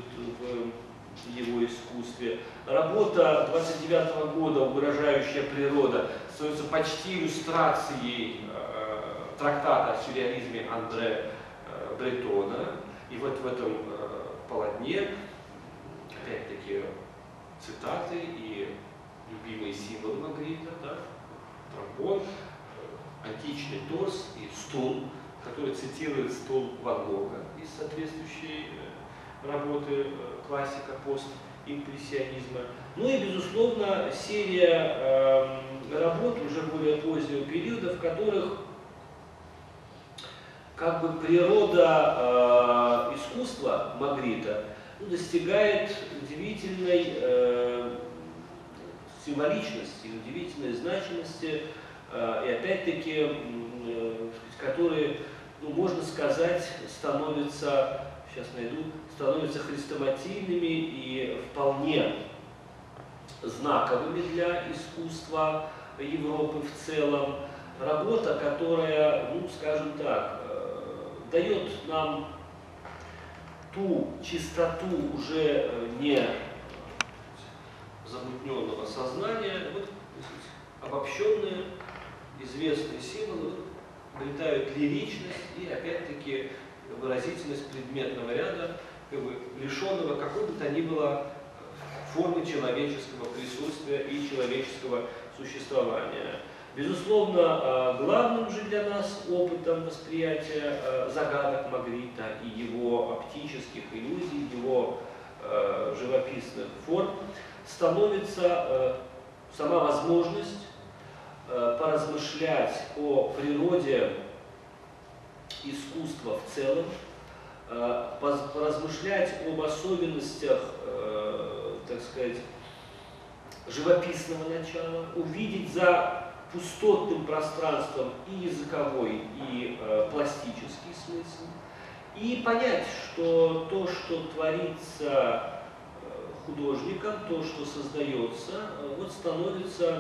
в его искусстве. Работа двадцать девятого года «Угрожающая природа» становится почти иллюстрацией э, трактата о сюрреализме Андре э, Бретона. И вот в этом э, полотне, опять-таки, цитаты и любимые символы Магрита, да? Тромбон, э, античный торс и стул, который цитирует стул Ван Гога из соответствующей э, работы э, классика постимпрессионизма. Ну и, безусловно, серия э, работ уже более позднего периода, в которых как бы природа э, искусства Магрита ну, достигает удивительной э, символичности, удивительной значимости, э, и опять-таки, э, которые, ну, можно сказать, становятся, сейчас найду, становятся хрестоматийными и вполне знаковыми для искусства Европы в целом. работа, которая, ну, скажем так, дает нам ту чистоту уже не замутненного сознания, вот, обобщенные, известные символы, обретают лиричность и, опять-таки, выразительность предметного ряда, как бы, лишенного какой бы то ни было формы человеческого присутствия и человеческого существования. Безусловно, главным же для нас опытом восприятия загадок Магрита и его оптических иллюзий, его живописных форм становится сама возможность поразмышлять о природе искусства в целом, поразмышлять об особенностях, так сказать, живописного начала, увидеть за пустотным пространством и языковой, и э, пластический смысл, и понять, что то, что творится художником, то, что создается, вот становится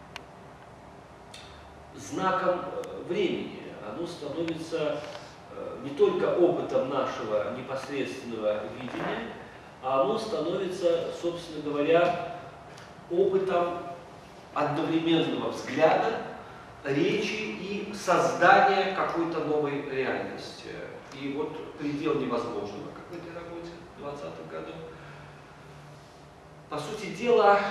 знаком времени. Оно становится не только опытом нашего непосредственного видения, а оно становится, собственно говоря, опытом одновременного взгляда, речи и создания какой-то новой реальности. И вот предел невозможного, как в этой работе двадцатых годов. По сути дела,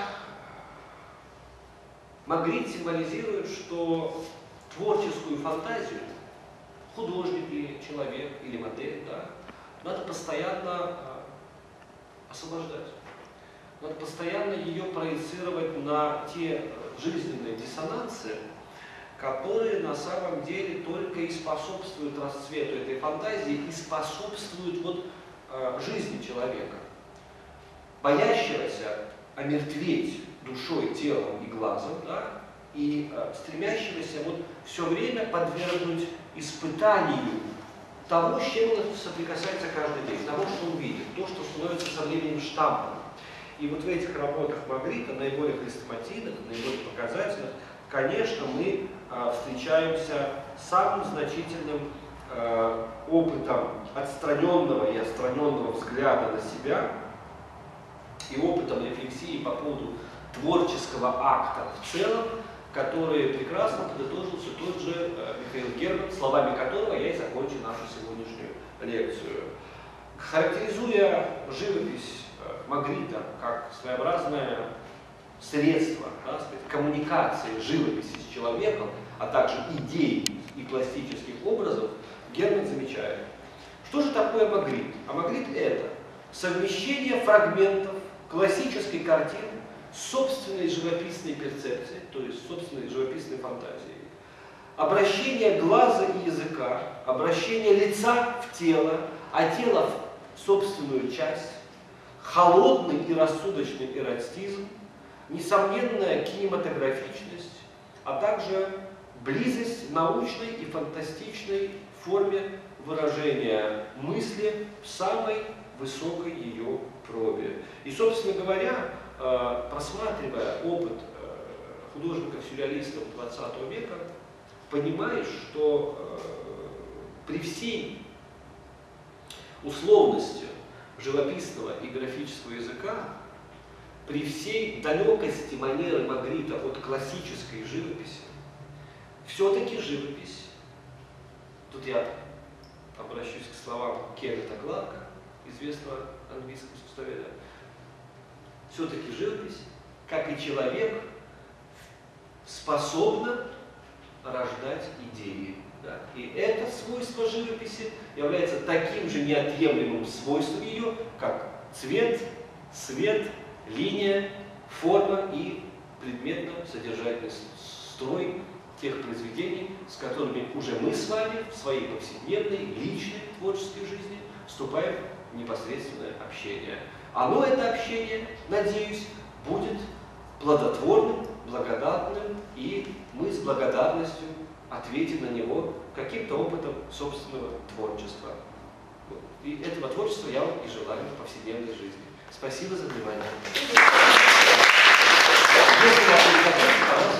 Магрит символизирует, что творческую фантазию художник или человек или модель, да, надо постоянно освобождать. Надо постоянно ее проецировать на те жизненные диссонансы, которые на самом деле только и способствуют расцвету этой фантазии и способствуют вот, э, жизни человека, боящегося омертветь душой, телом и глазом, да, и э, стремящегося вот, все время подвергнуть испытанию того, с чем он соприкасается каждый день, того, что он видит, то, что становится со временем штампом. И вот в этих работах Магрита, наиболее хрестоматийных, наиболее показательных, конечно, мы э, встречаемся с самым значительным э, опытом отстраненного и отстраненного взгляда на себя и опытом рефлексии по поводу творческого акта в целом, который прекрасно подытожил все тот же э, Михаил Герман, словами которого я и закончу нашу сегодняшнюю лекцию. Характеризуя живопись Магрита как своеобразное средство, да, сказать, коммуникации живописи с человеком, а также идей и пластических образов, Герман замечает, что же такое Магрит? А Магрит — это совмещение фрагментов классической картины с собственной живописной перцепцией, то есть собственной живописной фантазией, обращение глаза и языка, обращение лица в тело, а тело в собственную часть, холодный и рассудочный эротизм, несомненная кинематографичность, а также близость научной и фантастичной форме выражения мысли в самой высокой ее пробе. И, собственно говоря, просматривая опыт художников-сюрреалистов двадцатого века, понимаешь, что при всей условности живописного и графического языка, при всей далекости манеры Магрита от классической живописи, все-таки живопись, тут я обращусь к словам Кеннета Кларка, известного английского искусствоведа, все-таки живопись, как и человек, способна рождать идеи. Да. И это свойство живописи является таким же неотъемлемым свойством ее, как цвет, свет, линия, форма и предметно-содержательный строй тех произведений, с которыми уже мы с вами в своей повседневной, личной творческой жизни вступаем в непосредственное общение. Оно, это общение, надеюсь, будет плодотворным, благодатным, и мы с благодарностью ответим на него каким-то опытом собственного творчества. И этого творчества я вам и желаю в повседневной жизни. Спасибо за внимание. Если у вас есть вопросы, пожалуйста.